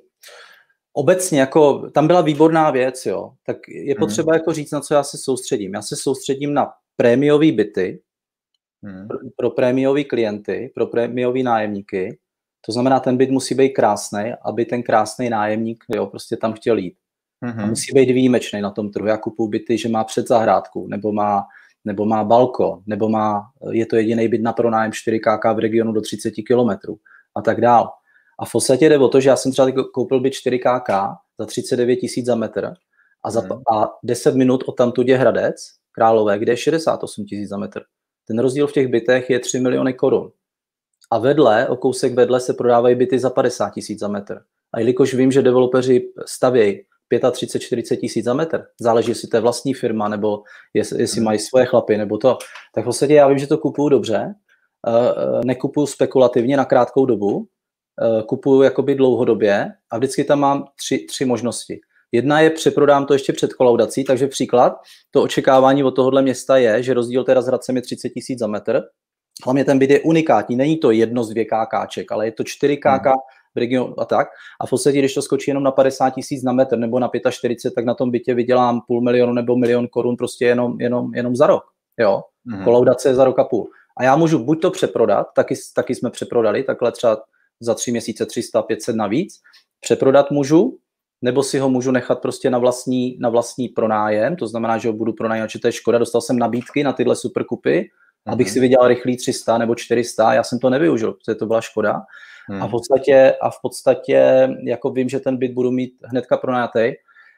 Speaker 2: obecně jako tam byla výborná věc, jo. Tak je potřeba jako říct, na co já se soustředím. Já se soustředím na prémiový byty pro prémiový klienty, pro prémiový nájemníky. To znamená, ten byt musí být krásný, aby ten krásný nájemník, jo, prostě tam chtěl jít. A musí být výjimečný na tom trhu. Já kupuju byty, že má předzahrádku, nebo má balkon, nebo je to jediný byt na pronájem 4KK v regionu do 30 kilometrů a tak dál. A v podstatě jde o to, že já jsem třeba koupil byt 4KK za 39 000 za metr a 10 minut odtamtud je Hradec Králové, kde je 68 000 za metr. Ten rozdíl v těch bytech je 3 miliony korun. A o kousek vedle se prodávají byty za 50 000 za metr. A jelikož vím, že developeři stavějí 35-40 000 za metr, záleží, jestli to je vlastní firma, nebo jestli mají svoje chlapy, nebo to, tak v podstatě já vím, že to kupuju dobře, nekupuju spekulativně na krátkou dobu, kupuju jakoby dlouhodobě a vždycky tam mám tři možnosti. Jedna je, přeprodám to ještě před kolaudací, takže příklad, to očekávání od tohohle města je, že rozdíl teda s Hradcem je 30 000 za metr. Hlavně ten byt je unikátní, není to 1 z 2 KKček, ale je to 4 KK v regionu a tak. A v podstatě, když to skočí jenom na 50 000 na metr nebo na 45, tak na tom bytě vydělám 500 000 nebo 1 000 000 korun prostě jenom za rok. Jo? Kolaudace je za rok a půl. A já můžu buď to přeprodat, taky jsme přeprodali, takhle třeba za 3 měsíce 300, 500 navíc. Přeprodat můžu, nebo si ho můžu nechat prostě na vlastní pronájem, to znamená, že ho budu pronájmat, že to je škoda, dostal jsem nabídky na tyhle superkupy, abych si vydělal rychlý 300 nebo 400, já jsem to nevyužil, protože to byla škoda. A v podstatě jako vím, že ten byt budu mít hnedka pronajatý.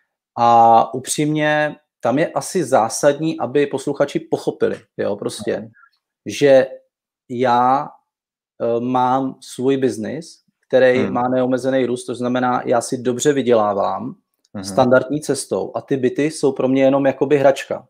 Speaker 2: A upřímně tam je asi zásadní, aby posluchači pochopili, jo, prostě, že já mám svůj biznis, který má neomezený růst, to znamená, já si dobře vydělávám standardní cestou a ty byty jsou pro mě jenom jakoby hračka.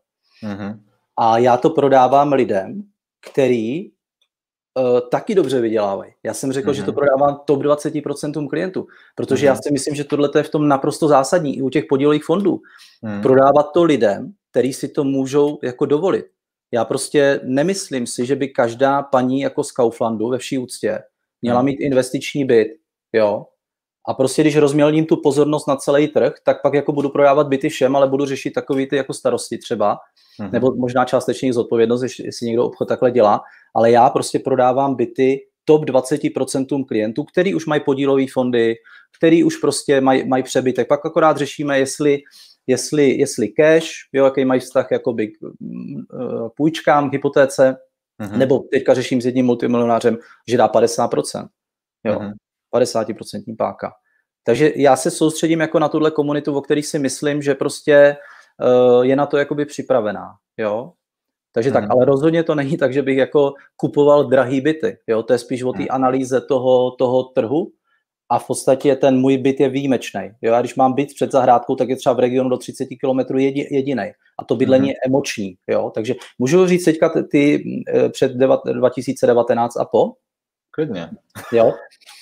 Speaker 2: A já to prodávám lidem, který taky dobře vydělávají. Já jsem řekl, že to prodávám top 20% klientů, protože já si myslím, že tohle je v tom naprosto zásadní i u těch podílových fondů. Prodávat to lidem, který si to můžou jako dovolit. Já prostě nemyslím si, že by každá paní jako z Kauflandu ve vší úctě měla mít investiční byt, jo. A prostě když rozmělním tu pozornost na celý trh, tak pak jako budu prodávat byty všem, ale budu řešit takový ty jako starosti třeba, nebo možná částečně zodpovědnost, jestli někdo obchod takhle dělá, ale já prostě prodávám byty top 20% klientů, který už mají podílové fondy, který už prostě mají přebytek. Pak akorát řešíme, jestli cash, jo, jaký mají vztah jakoby k půjčkám, k hypotéce, nebo teďka řeším s jedním multimilionářem, že dá 50%. Jo, 50% páka. Takže já se soustředím jako na tuhle komunitu, o který si myslím, že prostě je na to jakoby připravená, jo. Takže tak, ale rozhodně to není tak, že bych jako kupoval drahý byty, jo, to je spíš o té analýze toho trhu a v podstatě ten můj byt je výjimečný. Jo, a když mám byt před zahrádkou, tak je třeba v regionu do 30 km jedinej a to bydlení je emoční, jo, takže můžu říct teďka ty před 2019 a po?
Speaker 1: Klidně.
Speaker 2: Jo.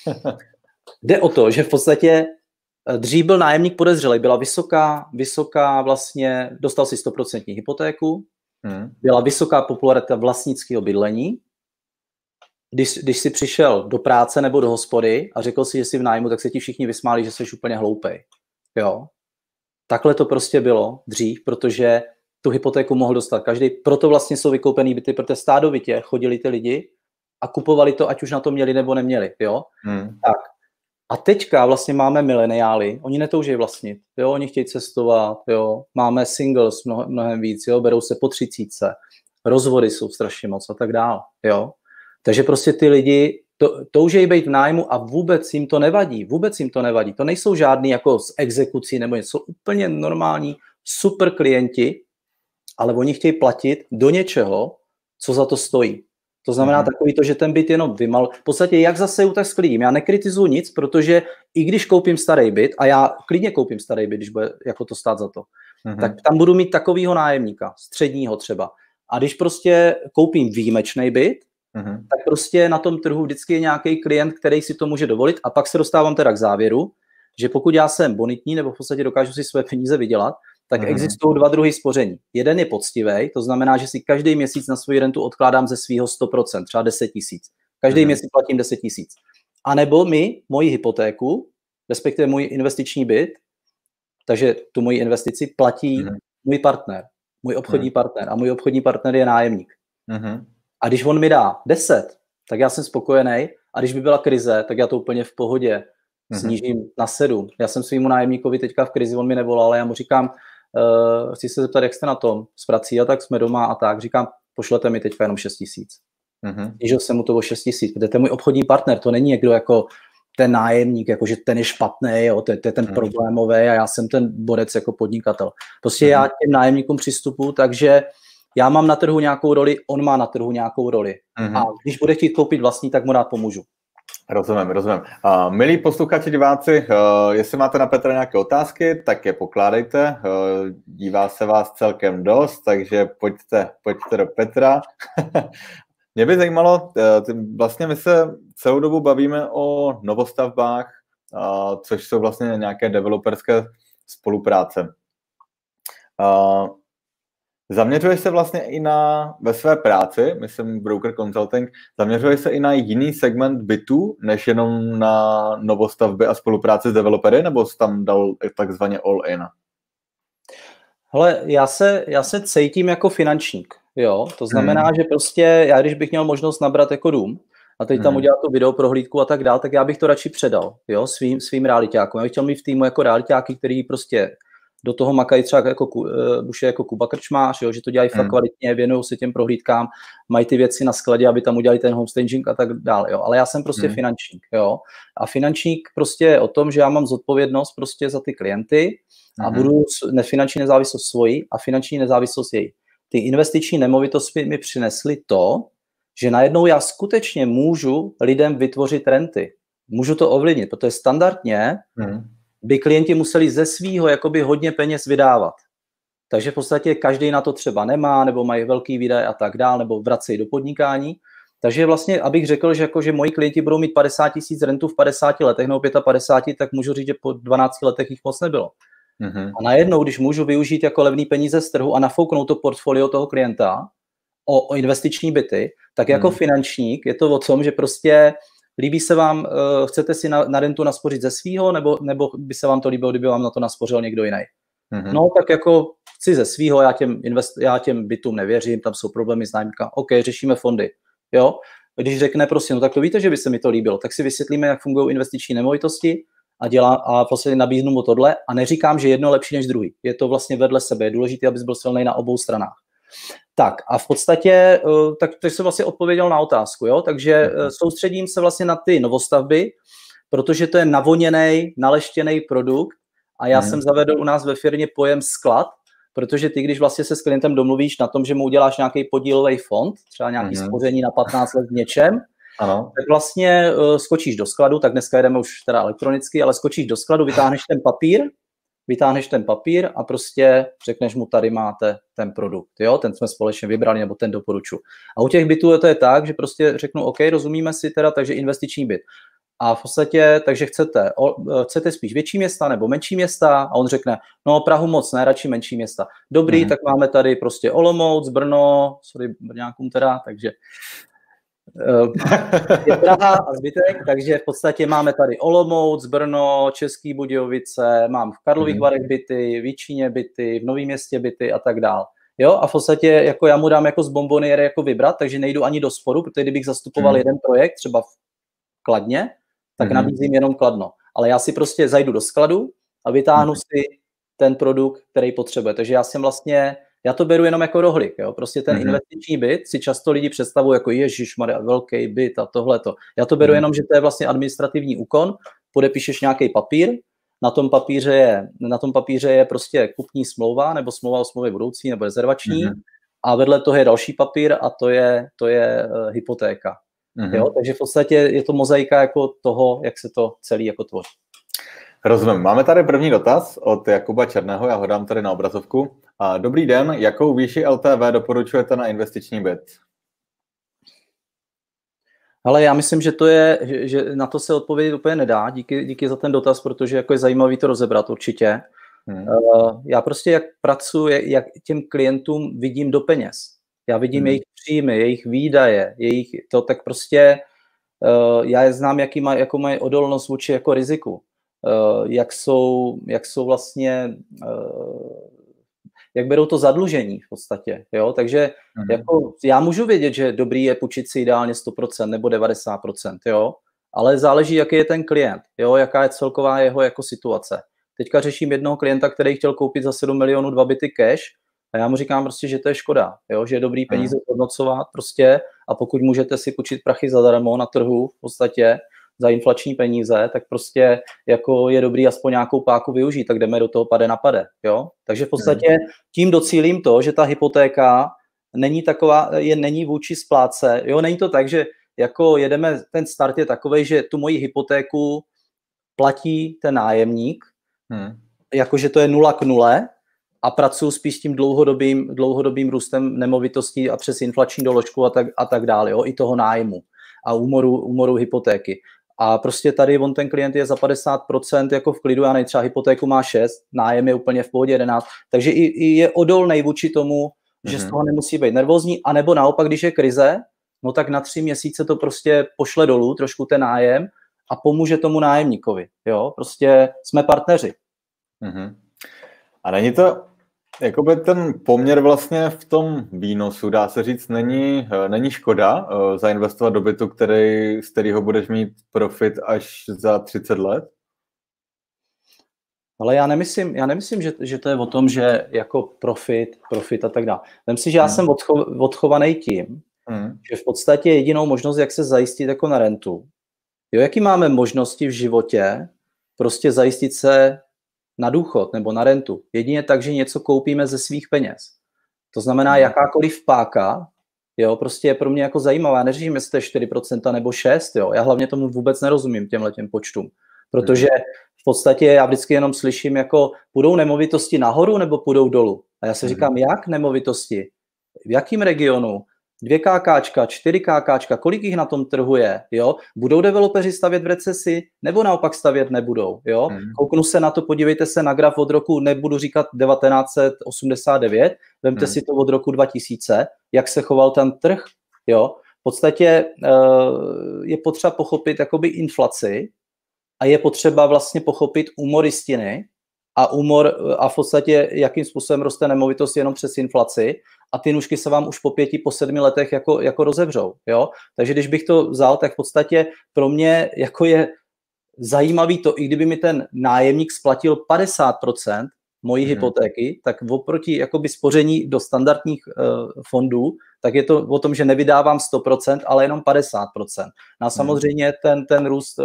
Speaker 2: Jde o to, že v podstatě dřív byl nájemník podezřelý, byla vysoká vlastně, dostal si 100% hypotéku, byla vysoká popularita vlastnického bydlení. Když si přišel do práce nebo do hospody a řekl si, že jsi v nájmu, tak se ti všichni vysmáli, že jsi úplně hloupej. Jo. Takhle to prostě bylo dřív, protože tu hypotéku mohl dostat každý. Proto vlastně jsou vykoupený byty, protože stádovitě chodili ty lidi a kupovali to, ať už na to měli nebo neměli. Jo. Tak. A teďka vlastně máme mileniály, oni netouží vlastnit, jo, oni chtějí cestovat, jo, máme singles mnohem víc, jo, berou se po 30, rozvody jsou strašně moc a tak dále, jo. Takže prostě ty lidi toužejí být v nájmu a vůbec jim to nevadí, to nejsou žádný jako z exekucí nebo něco, jsou úplně normální super klienti, ale oni chtějí platit do něčeho, co za to stojí. To znamená takový to, že ten byt jenom vymal. V podstatě jak zase tak sklidím. Já nekritizuju nic, protože i když koupím starý byt, a já klidně koupím starý byt, když bude jako to stát za to, tak tam budu mít takovýho nájemníka, středního třeba. A když prostě koupím výjimečný byt, tak prostě na tom trhu vždycky je nějaký klient, který si to může dovolit. A pak se dostávám teda k závěru, že pokud já jsem bonitní nebo v podstatě dokážu si své peníze vydělat, tak existují dva druhy spoření. Jeden je poctivý, to znamená, že si každý měsíc na svou rentu odkládám ze svého 100%, třeba 10 000. Každý měsíc platím 10 000. A nebo moji hypotéku, respektive můj investiční byt, takže tu moji investici platí můj partner, můj obchodní partner. A můj obchodní partner je nájemník. A když on mi dá 10, tak já jsem spokojený. A když by byla krize, tak já to úplně v pohodě snížím na 7. Já jsem svýmu nájemníkovi teďka v krizi, on mi nevolal, ale já mu říkám, chci se zeptat, jak jste na tom s prací, a tak jsme doma a tak. Říkám, pošlete mi teďka jenom 6 000. Snížil jsem mu to o 6 000, protože to je můj obchodní partner, to není někdo jako ten nájemník, jako že ten je špatný, jo, to je ten problémový a já jsem ten borec jako podnikatel. Prostě já těm nájemníkům přistupuji, takže já mám na trhu nějakou roli, on má na trhu nějakou roli. A když bude chtít koupit vlastní, tak mu rád pomůžu.
Speaker 1: Rozumím. Milí posluchači, diváci, jestli máte na Petra nějaké otázky, tak je pokládejte. Dívá se vás celkem dost, takže pojďte do Petra. Mě by zajímalo, vlastně my se celou dobu bavíme o novostavbách, což jsou vlastně nějaké developerské spolupráce. Zaměřuješ se vlastně i ve své práci, myslím broker consulting, zaměřuješ se i na jiný segment bytů, než jenom na novostavby a spolupráci s developery, nebo jsi tam dal takzvaně all in?
Speaker 2: Hele, já se cítím jako finančník, jo, to znamená, že prostě já, když bych měl možnost nabrat jako dům, a teď tam udělat to video prohlídku a tak dál, tak já bych to radši předal, jo, svým realitákům. Já bych chtěl mít v týmu jako realitáky, který prostě do toho makají třeba jako, už je jako Kuba Krčmář, jo, že to dělají fakt kvalitně, věnují se těm prohlídkám, mají ty věci na skladě, aby tam udělali ten homestaging a tak dále, jo. Ale já jsem prostě finančník, jo. A finančník prostě je o tom, že já mám zodpovědnost prostě za ty klienty a budu finanční nezávislost svoji a finanční nezávislost její. Ty investiční nemovitosti mi přinesly to, že najednou já skutečně můžu lidem vytvořit renty. Můžu to ovlivnit, protože standardně by klienti museli ze svýho jakoby hodně peněz vydávat. Takže v podstatě každý na to třeba nemá, nebo mají velký výdaje a tak dál, nebo vracejí do podnikání. Takže vlastně, abych řekl, že, jako, že moji klienti budou mít 50 000 rentů v 50 letech nebo 55, tak můžu říct, že po 12 letech jich moc nebylo. A najednou, když můžu využít jako levný peníze z trhu a nafouknout to portfolio toho klienta o investiční byty, tak jako finančník je to o tom, že prostě líbí se vám, chcete si na rentu naspořit ze svýho, nebo by se vám to líbilo, kdyby vám na to naspořil někdo jiný. No tak jako chci ze svýho, já těm bytům nevěřím, tam jsou problémy s nájemníka, OK, řešíme fondy, jo. Když řekne prostě, no tak to víte, že by se mi to líbilo, tak si vysvětlíme, jak fungují investiční nemovitosti a prostě nabídnu mu tohle a neříkám, že jedno lepší než druhý. Je to vlastně vedle sebe, je důležité, abys byl silný na obou stranách. Tak a v podstatě, tak jsem vlastně odpověděl na otázku, jo, takže soustředím se vlastně na ty novostavby, protože to je navoněný, naleštěný produkt a já jsem zavedl u nás ve firmě pojem sklad, protože ty, když vlastně se s klientem domluvíš na tom, že mu uděláš nějaký podílový fond, třeba nějaký spoření na 15 let v něčem, ano. Tak vlastně skočíš do skladu, tak dneska jedeme už teda elektronicky, ale skočíš do skladu, vytáhneš ten papír a prostě řekneš mu, tady máte ten produkt, jo, ten jsme společně vybrali, nebo ten doporučuji. A u těch bytů to je tak, že prostě řeknu, OK, rozumíme si teda, takže investiční byt. A v podstatě, takže chcete spíš větší města nebo menší města? A on řekne, no Prahu moc ne, radši menší města. Dobrý, tak máme tady prostě Olomouc, Brno, sorry Brňákům teda, takže je Praha a zbytek, takže v podstatě máme tady Olomouc, Brno, Český Budějovice, mám v Karlových Varech byty, v Jičíně byty, v Novém Městě byty a tak dál. Jo, a v podstatě jako já mu dám jako z bomboniéry jako vybrat, takže nejdu ani do sporu, protože kdybych zastupoval jeden projekt, třeba v Kladně, tak nabízím jenom Kladno. Ale já si prostě zajdu do skladu a vytáhnu si ten produkt, který potřebuje. Takže já to beru jenom jako rohlík, jo. Prostě ten investiční byt si často lidi představují jako ježišmarja, velký byt a tohleto. Já to beru jenom, že to je vlastně administrativní úkon, podepíšeš nějaký papír, na tom papíře je prostě kupní smlouva nebo smlouva o smlouvě budoucí nebo rezervační a vedle toho je další papír a to je hypotéka. Jo? Takže v podstatě je to mozaika jako toho, jak se to celý jako tvoří.
Speaker 1: Rozumím. Máme tady první dotaz od Jakuba Černého, já ho dám tady na obrazovku. Dobrý den, jakou výši LTV doporučujete na investiční byt?
Speaker 2: Ale já myslím, že že na to se odpovědět úplně nedá. Díky za ten dotaz, protože jako je zajímavý to rozebrat určitě. Já prostě jak pracuji, jak těm klientům vidím do peněz. Já vidím jejich příjmy, jejich výdaje, tak prostě já je znám, jakou mají odolnost vůči jako riziku. Jak jsou vlastně, jak berou to zadlužení v podstatě, jo, takže jako já můžu vědět, že dobrý je půjčit si ideálně 100% nebo 90%, jo, ale záleží, jaký je ten klient, jo, jaká je celková jeho jako situace. Teďka řeším jednoho klienta, který chtěl koupit za 7 milionů 2 byty cash a já mu říkám prostě, že to je škoda, jo, že je dobrý peníze hodnocovat prostě a pokud můžete si půjčit prachy zadarmo na trhu v podstatě, za inflační peníze, tak prostě jako je dobrý aspoň nějakou páku využít, tak jdeme do toho pade na pade, jo. Takže v podstatě tím docílím to, že ta hypotéka není vůči splátce, jo, není to tak, že jako ten start je takovej, že tu moji hypotéku platí ten nájemník, jakože to je 0 k 0 a pracuji spíš s tím dlouhodobým růstem nemovitostí a přes inflační doložku a tak dále, jo, i toho nájmu a úmoru hypotéky. A prostě tady ten klient je za 50% jako v klidu, já nevím, třeba hypotéku má 6, nájem je úplně v pohodě 11, takže i je odolnej vůči tomu, že z toho nemusí být nervózní, anebo naopak, když je krize, no tak na 3 měsíce to prostě pošle dolů trošku ten nájem a pomůže tomu nájemníkovi, jo, prostě jsme partneři.
Speaker 1: A není to Jakoby ten poměr vlastně v tom výnosu, dá se říct, není škoda zainvestovat do bytu, z kterého budeš mít profit až za 30 let?
Speaker 2: Ale já nemyslím, že to je o tom, že jako profit a tak dále. Myslím si, že já jsem odchovaný tím, že v podstatě jedinou možnost, jak se zajistit jako na rentu. Jo, jaký máme možnosti v životě prostě zajistit se na důchod nebo na rentu? Jedině tak, že něco koupíme ze svých peněz. To znamená, jakákoliv páka, jo, prostě je pro mě jako zajímavá. Neřeším, jestli to je 4% nebo 6%, jo. Já hlavně tomu vůbec nerozumím, těmhletěm počtům. Protože v podstatě já vždycky jenom slyším, jako půjdou nemovitosti nahoru nebo půjdou dolů. A já si říkám, jak nemovitosti? V jakém regionu? 2 KKčka, 4 KKčka, kolik jich na tom trhu je, jo? Budou developeři stavět v recesi, nebo naopak stavět nebudou, jo? Kouknu se na to, podívejte se na graf od roku, nebudu říkat 1989, vemte si to od roku 2000, jak se choval ten trh, jo? V podstatě je potřeba pochopit jakoby inflaci a je potřeba vlastně pochopit umoristiny a v podstatě jakým způsobem roste nemovitost jenom přes inflaci a ty nůžky se vám už po 5, po 7 letech jako rozevřou, jo. Takže když bych to vzal, tak v podstatě pro mě jako je zajímavý to, i kdyby mi ten nájemník splatil 50% mojí hypotéky, tak oproti jakoby spoření do standardních fondů, tak je to o tom, že nevydávám 100%, ale jenom 50%. No a samozřejmě ten růst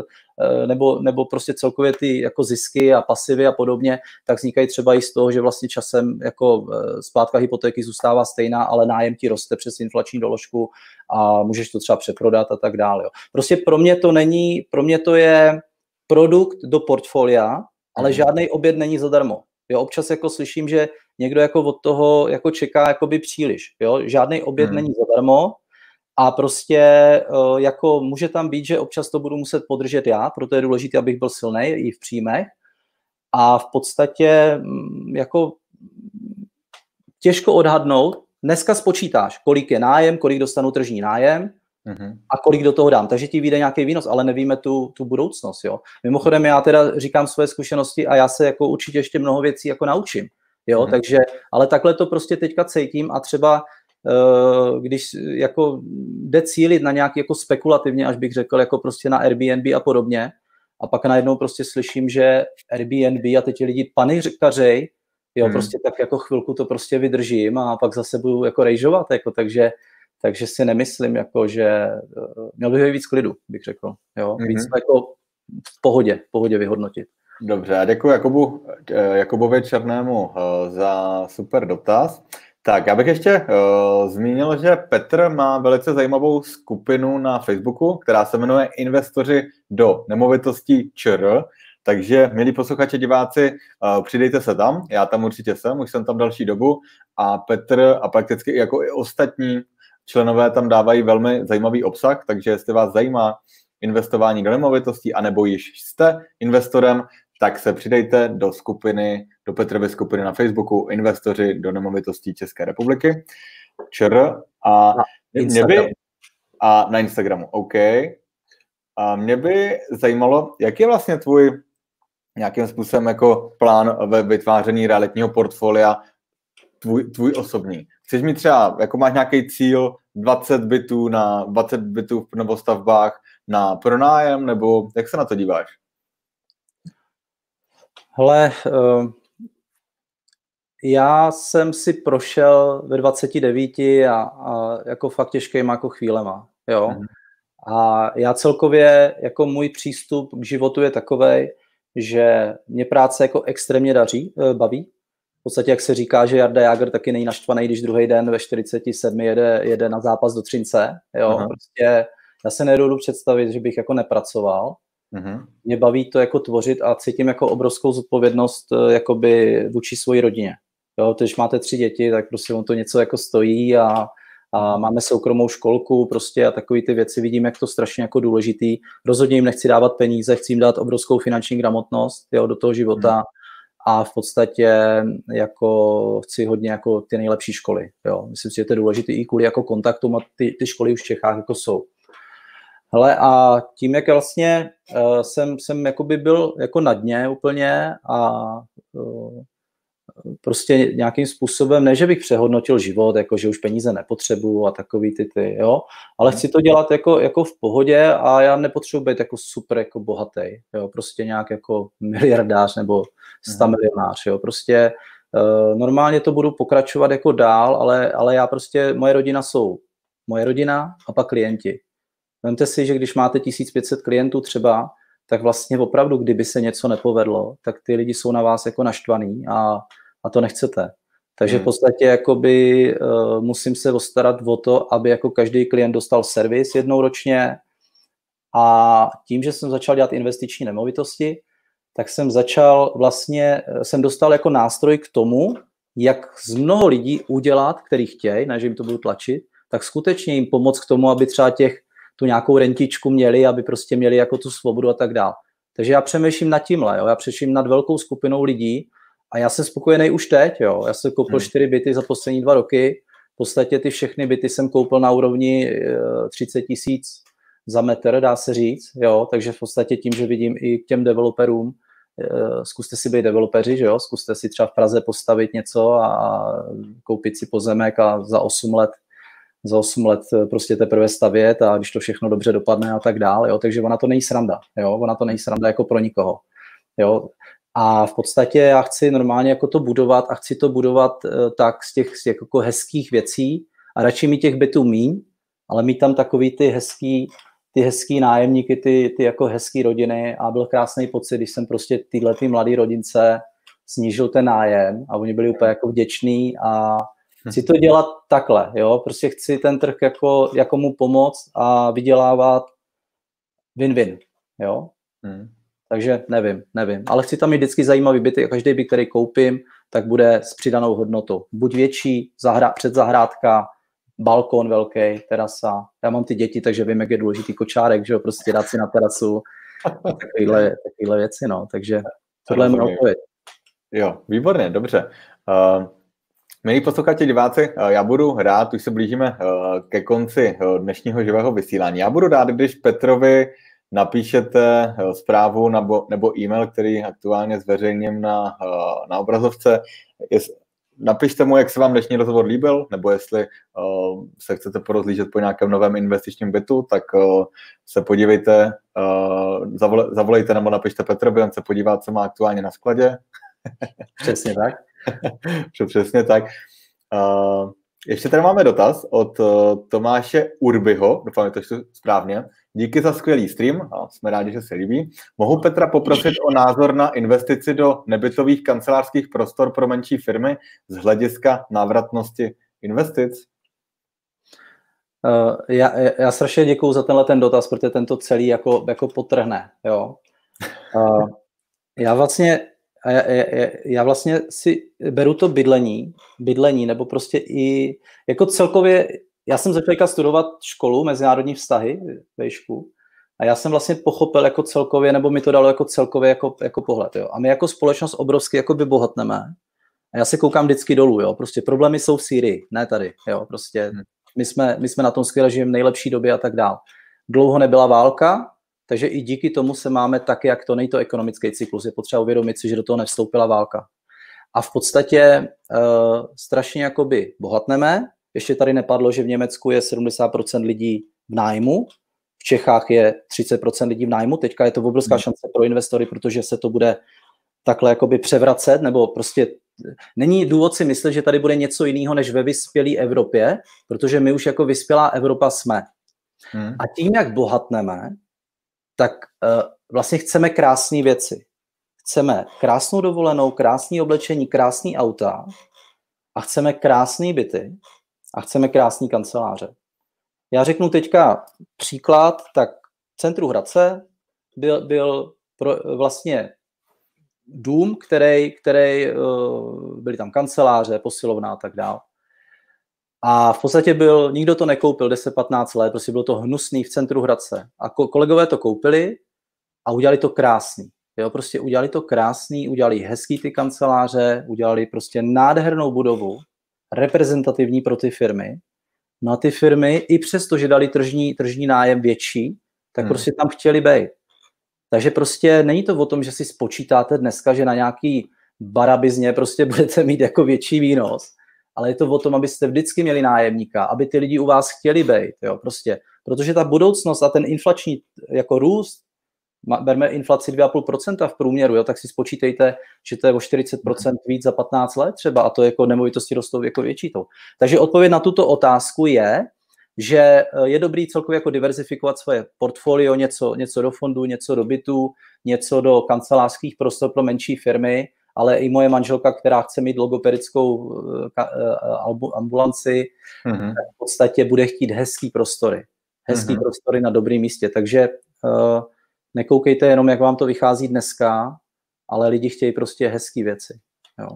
Speaker 2: nebo prostě celkově ty jako zisky a pasivy a podobně, tak vznikají třeba i z toho, že vlastně časem jako splátka hypotéky zůstává stejná, ale nájem ti roste přes inflační doložku a můžeš to třeba přeprodat a tak dále. Jo. Prostě pro mě to je produkt do portfolia, ale žádný oběd není zadarmo. Jo, občas jako slyším, že někdo jako od toho jako čeká jakoby příliš. Jo, žádný oběd není zadarmo a prostě jako může tam být, že občas to budu muset podržet já, proto je důležité, abych byl silný i v příjmech a v podstatě jako těžko odhadnout. Dneska spočítáš, kolik je nájem, kolik dostanu tržní nájem, a kolik do toho dám. Takže ti vyjde nějaký výnos, ale nevíme tu budoucnost. Jo. Mimochodem já teda říkám svoje zkušenosti a já se jako určitě ještě mnoho věcí jako naučím. Jo. Takže, ale takhle to prostě teďka cítím a třeba když jako jde cílit na nějaký jako spekulativně, až bych řekl, jako prostě na Airbnb a podobně a pak najednou prostě slyším, že Airbnb a teď lidi panikařej, jo, prostě tak jako chvilku to prostě vydržím a pak zase budu jako rejžovat, jako takže si nemyslím, jako, že měl bych víc klidu, bych řekl. Jo? Víc jako v pohodě vyhodnotit.
Speaker 1: Dobře, já děkuji Jakubovi Černému za super dotaz. Tak, já bych ještě zmínil, že Petr má velice zajímavou skupinu na Facebooku, která se jmenuje Investoři do nemovitostí ČR. Takže, milí posluchači, diváci, přidejte se tam, já tam určitě jsem, už jsem tam další dobu a Petr a prakticky jako i ostatní členové tam dávají velmi zajímavý obsah, takže jestli vás zajímá investování do nemovitostí, anebo již jste investorem, tak se přidejte do Petrovy skupiny na Facebooku Investoři do nemovitostí České republiky, ČR a na Instagramu, OK. A mě by zajímalo, jak je vlastně tvůj nějakým způsobem jako plán ve vytváření realitního portfolia tvůj osobní. Chceš mít třeba, jako máš nějaký cíl 20 bytů v novostavbách na pronájem, nebo jak se na to díváš?
Speaker 2: Hele, já jsem si prošel ve 29 a jako fakt těžkýma jako chvílema, jo. A já celkově, jako můj přístup k životu je takovej, že mě práce jako extrémně baví. V podstatě, jak se říká, že Jarda Jágr taky není naštvaný, když druhý den ve 47 jede na zápas do Třince. Jo? Prostě já se nedovedu představit, že bych jako nepracoval. Mě baví to jako tvořit a cítím jako obrovskou zodpovědnost jakoby vůči svojí rodině. Jo? Když máte 3 děti, tak prostě on to něco jako stojí a máme soukromou školku prostě a takové ty věci vidím, jak to strašně jako důležitý. Rozhodně jim nechci dávat peníze, chci jim dát obrovskou finanční gramotnost, jo, do toho života. A v podstatě jako chci hodně jako ty nejlepší školy. Jo. Myslím si, že to je důležité i kvůli jako kontaktům a ty školy už v Čechách jako jsou. Hele, a tím, jak vlastně jsem jakoby byl jako na dně úplně a prostě nějakým způsobem, ne, že bych přehodnotil život, jako že už peníze nepotřebuju a takový ty, jo, ale chci to dělat jako v pohodě a já nepotřebuji být jako super jako bohatý, jo, prostě nějak jako miliardář nebo 100 milionář, jo, prostě normálně to budu pokračovat jako dál, ale já prostě, moje rodina jsou moje rodina a pak klienti. Vemte si, že když máte 1500 klientů třeba, tak vlastně opravdu, kdyby se něco nepovedlo, tak ty lidi jsou na vás jako naštvaný a to nechcete. Takže v podstatě jakoby, musím se postarat o to, aby jako každý klient dostal servis jednou ročně a tím, že jsem začal dělat investiční nemovitosti, tak jsem dostal jako nástroj k tomu, jak z mnoho lidí udělat, který chtějí, ne, že jim to budu tlačit, tak skutečně jim pomoct k tomu, aby třeba tu nějakou rentičku měli, aby prostě měli jako tu svobodu a tak dál. Takže já přemýšlím nad tímhle, jo? Já přemýšlím nad velkou skupinou lidí a já jsem spokojený už teď, jo? Já jsem koupil 4 byty za poslední 2 roky, v podstatě ty všechny byty jsem koupil na úrovni 30 000 za metr, dá se říct, jo? Takže v podstatě tím, že vidím i k těm developerům, zkuste si být developeři, že jo? Zkuste si třeba v Praze postavit něco a koupit si pozemek a za 8 let prostě teprve stavět a když to všechno dobře dopadne a tak dále, jo, takže ona to není sranda, jo, ona to není sranda jako pro nikoho, jo, a v podstatě já chci normálně jako to budovat a chci to budovat tak z těch jako hezkých věcí a radši mít těch bytů míň, ale mít tam takový ty hezký nájemníky, ty jako hezký rodiny a byl krásný pocit, když jsem prostě ty mladý rodince snížil ten nájem a oni byli úplně jako vděční a chci to dělat takhle, jo, prostě chci ten trh jako mu pomoct a vydělávat win-win, jo. Takže nevím, ale chci tam mít vždycky zajímavý byty a každý byt, který koupím, tak bude s přidanou hodnotou. Buď větší, předzahrádka, balkon velký, terasa. Já mám ty děti, takže vím, jak je důležitý kočárek, že jo, prostě dát si na terasu takovýhle věci, no, takže tohle je můj odpověď.
Speaker 1: Jo, výborně, dobře. Milí posluchači, diváci, já budu rád, už se blížíme ke konci dnešního živého vysílání. Já budu rád, když Petrovi napíšete zprávu nebo e-mail, který aktuálně zveřejním na obrazovce. Napište mu, jak se vám dnešní rozhovor líbil, nebo jestli se chcete porozlížet po nějakém novém investičním bytu, tak se podívejte, zavolejte nebo napište Petrovi, on se podívá, co má aktuálně na skladě.
Speaker 2: Přesně tak.
Speaker 1: Přesně tak. Ještě tady máme dotaz od Tomáše Urbyho, doufám, že to je správně. Díky za skvělý stream, a jsme rádi, že se líbí. Mohu Petra poprosit o názor na investici do nebytových kancelářských prostor pro menší firmy z hlediska návratnosti investic?
Speaker 2: Já strašně děkuju za ten dotaz, protože tento celý jako potrhne. Jo. Já vlastně si beru to bydlení, nebo prostě i jako celkově, já jsem začal studovat školu, mezinárodní vztahy, vejšku, a já jsem vlastně pochopil jako celkově, nebo mi to dalo jako celkově jako pohled, jo. A my jako společnost obrovsky jako vybohatneme. A já se koukám vždycky dolů, jo. Prostě problémy jsou v Sýrii, ne tady, jo. Prostě my jsme na tom skvěle, žijeme v nejlepší době a tak dál. Dlouho nebyla válka, takže i díky tomu se máme tak, jak to není to ekonomický cyklus. Je potřeba uvědomit si, že do toho nevstoupila válka. A v podstatě strašně jakoby bohatneme. Ještě tady nepadlo, že v Německu je 70% lidí v nájmu, v Čechách je 30% lidí v nájmu. Teďka je to obrovská šance pro investory, protože se to bude takhle jakoby převracet, nebo prostě není důvod si myslet, že tady bude něco jiného než ve vyspělé Evropě, protože my už jako vyspělá Evropa jsme. A tím, jak bohatneme, tak vlastně chceme krásné věci. Chceme krásnou dovolenou, krásné oblečení, krásné auta a chceme krásné byty a chceme krásné kanceláře. Já řeknu teďka příklad, tak v centru Hradce byl vlastně dům, který byly tam kanceláře, posilovna a tak dále. A v podstatě nikdo to nekoupil 10-15 let, prostě bylo to hnusný v centru Hradce. A kolegové to koupili a udělali to krásný. Jo, prostě udělali to krásný, udělali hezký ty kanceláře, udělali prostě nádhernou budovu, reprezentativní pro ty firmy. No a ty firmy, i přesto, že dali tržní nájem větší, tak prostě tam chtěli být. Takže prostě není to o tom, že si spočítáte dneska, že na nějaký barabizně prostě budete mít jako větší výnos, ale je to o tom, abyste vždycky měli nájemníka, aby ty lidi u vás chtěli být, jo, prostě, protože ta budoucnost a ten inflační jako růst, berme inflaci 2,5% v průměru, jo, tak si spočítejte, že to je o 40% víc za 15 let třeba a to jako nemovitosti rostou jako větší to. Takže odpověď na tuto otázku je, že je dobrý celkově jako diverzifikovat svoje portfolio, něco do fondů, něco do bytů, něco do kancelářských prostor pro menší firmy, ale i moje manželka, která chce mít logopedickou ambulanci, v podstatě bude chtít hezký prostory na dobrém místě, takže nekoukejte jenom, jak vám to vychází dneska, ale lidi chtějí prostě hezký věci. Jo.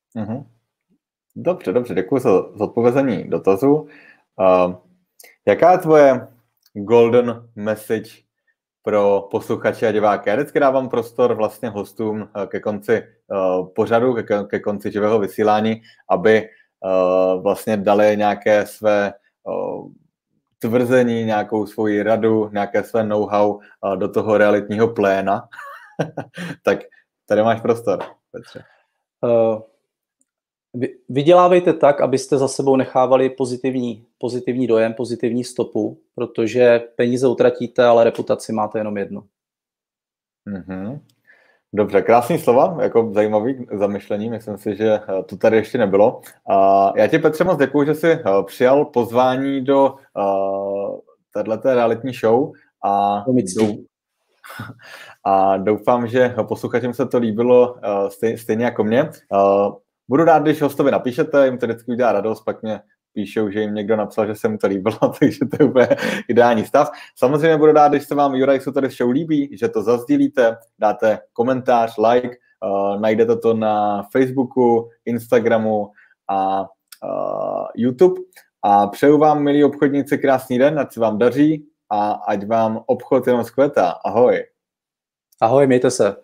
Speaker 1: Dobře, děkuji za zodpovězení dotazu. Jaká je tvoje golden message pro posluchače a diváky? Já vždycky dávám prostor vlastně hostům ke konci pořadu, ke konci živého vysílání, aby vlastně dali nějaké své tvrzení, nějakou svoji radu, nějaké své know-how do toho realitního pléna. Tak tady máš prostor, Petře.
Speaker 2: Vydělávejte tak, abyste za sebou nechávali pozitivní dojem, pozitivní stopu, protože peníze utratíte, ale reputaci máte jenom jednu.
Speaker 1: Dobře, krásný slova, jako zajímavý zamyšlení, myslím si, že to tady ještě nebylo. Já ti, Petře, moc děkuju, že jsi přijal pozvání do téhleté realitní show a doufám, že posluchačům se to líbilo stejně jako mě. Budu rád, když hostovi napíšete, jim to vždycky udělá radost, pak mě píšou, že jim někdo napsal, že se mu to líbilo, takže to je úplně ideální stav. Samozřejmě budu rád, když se vám Juraj Suter show líbí, že to zazdílíte, dáte komentář, like, najdete to na Facebooku, Instagramu a YouTube. A přeju vám, milí obchodníci, krásný den, ať se vám daří a ať vám obchod jenom zkvétá. Ahoj.
Speaker 2: Ahoj, mějte se.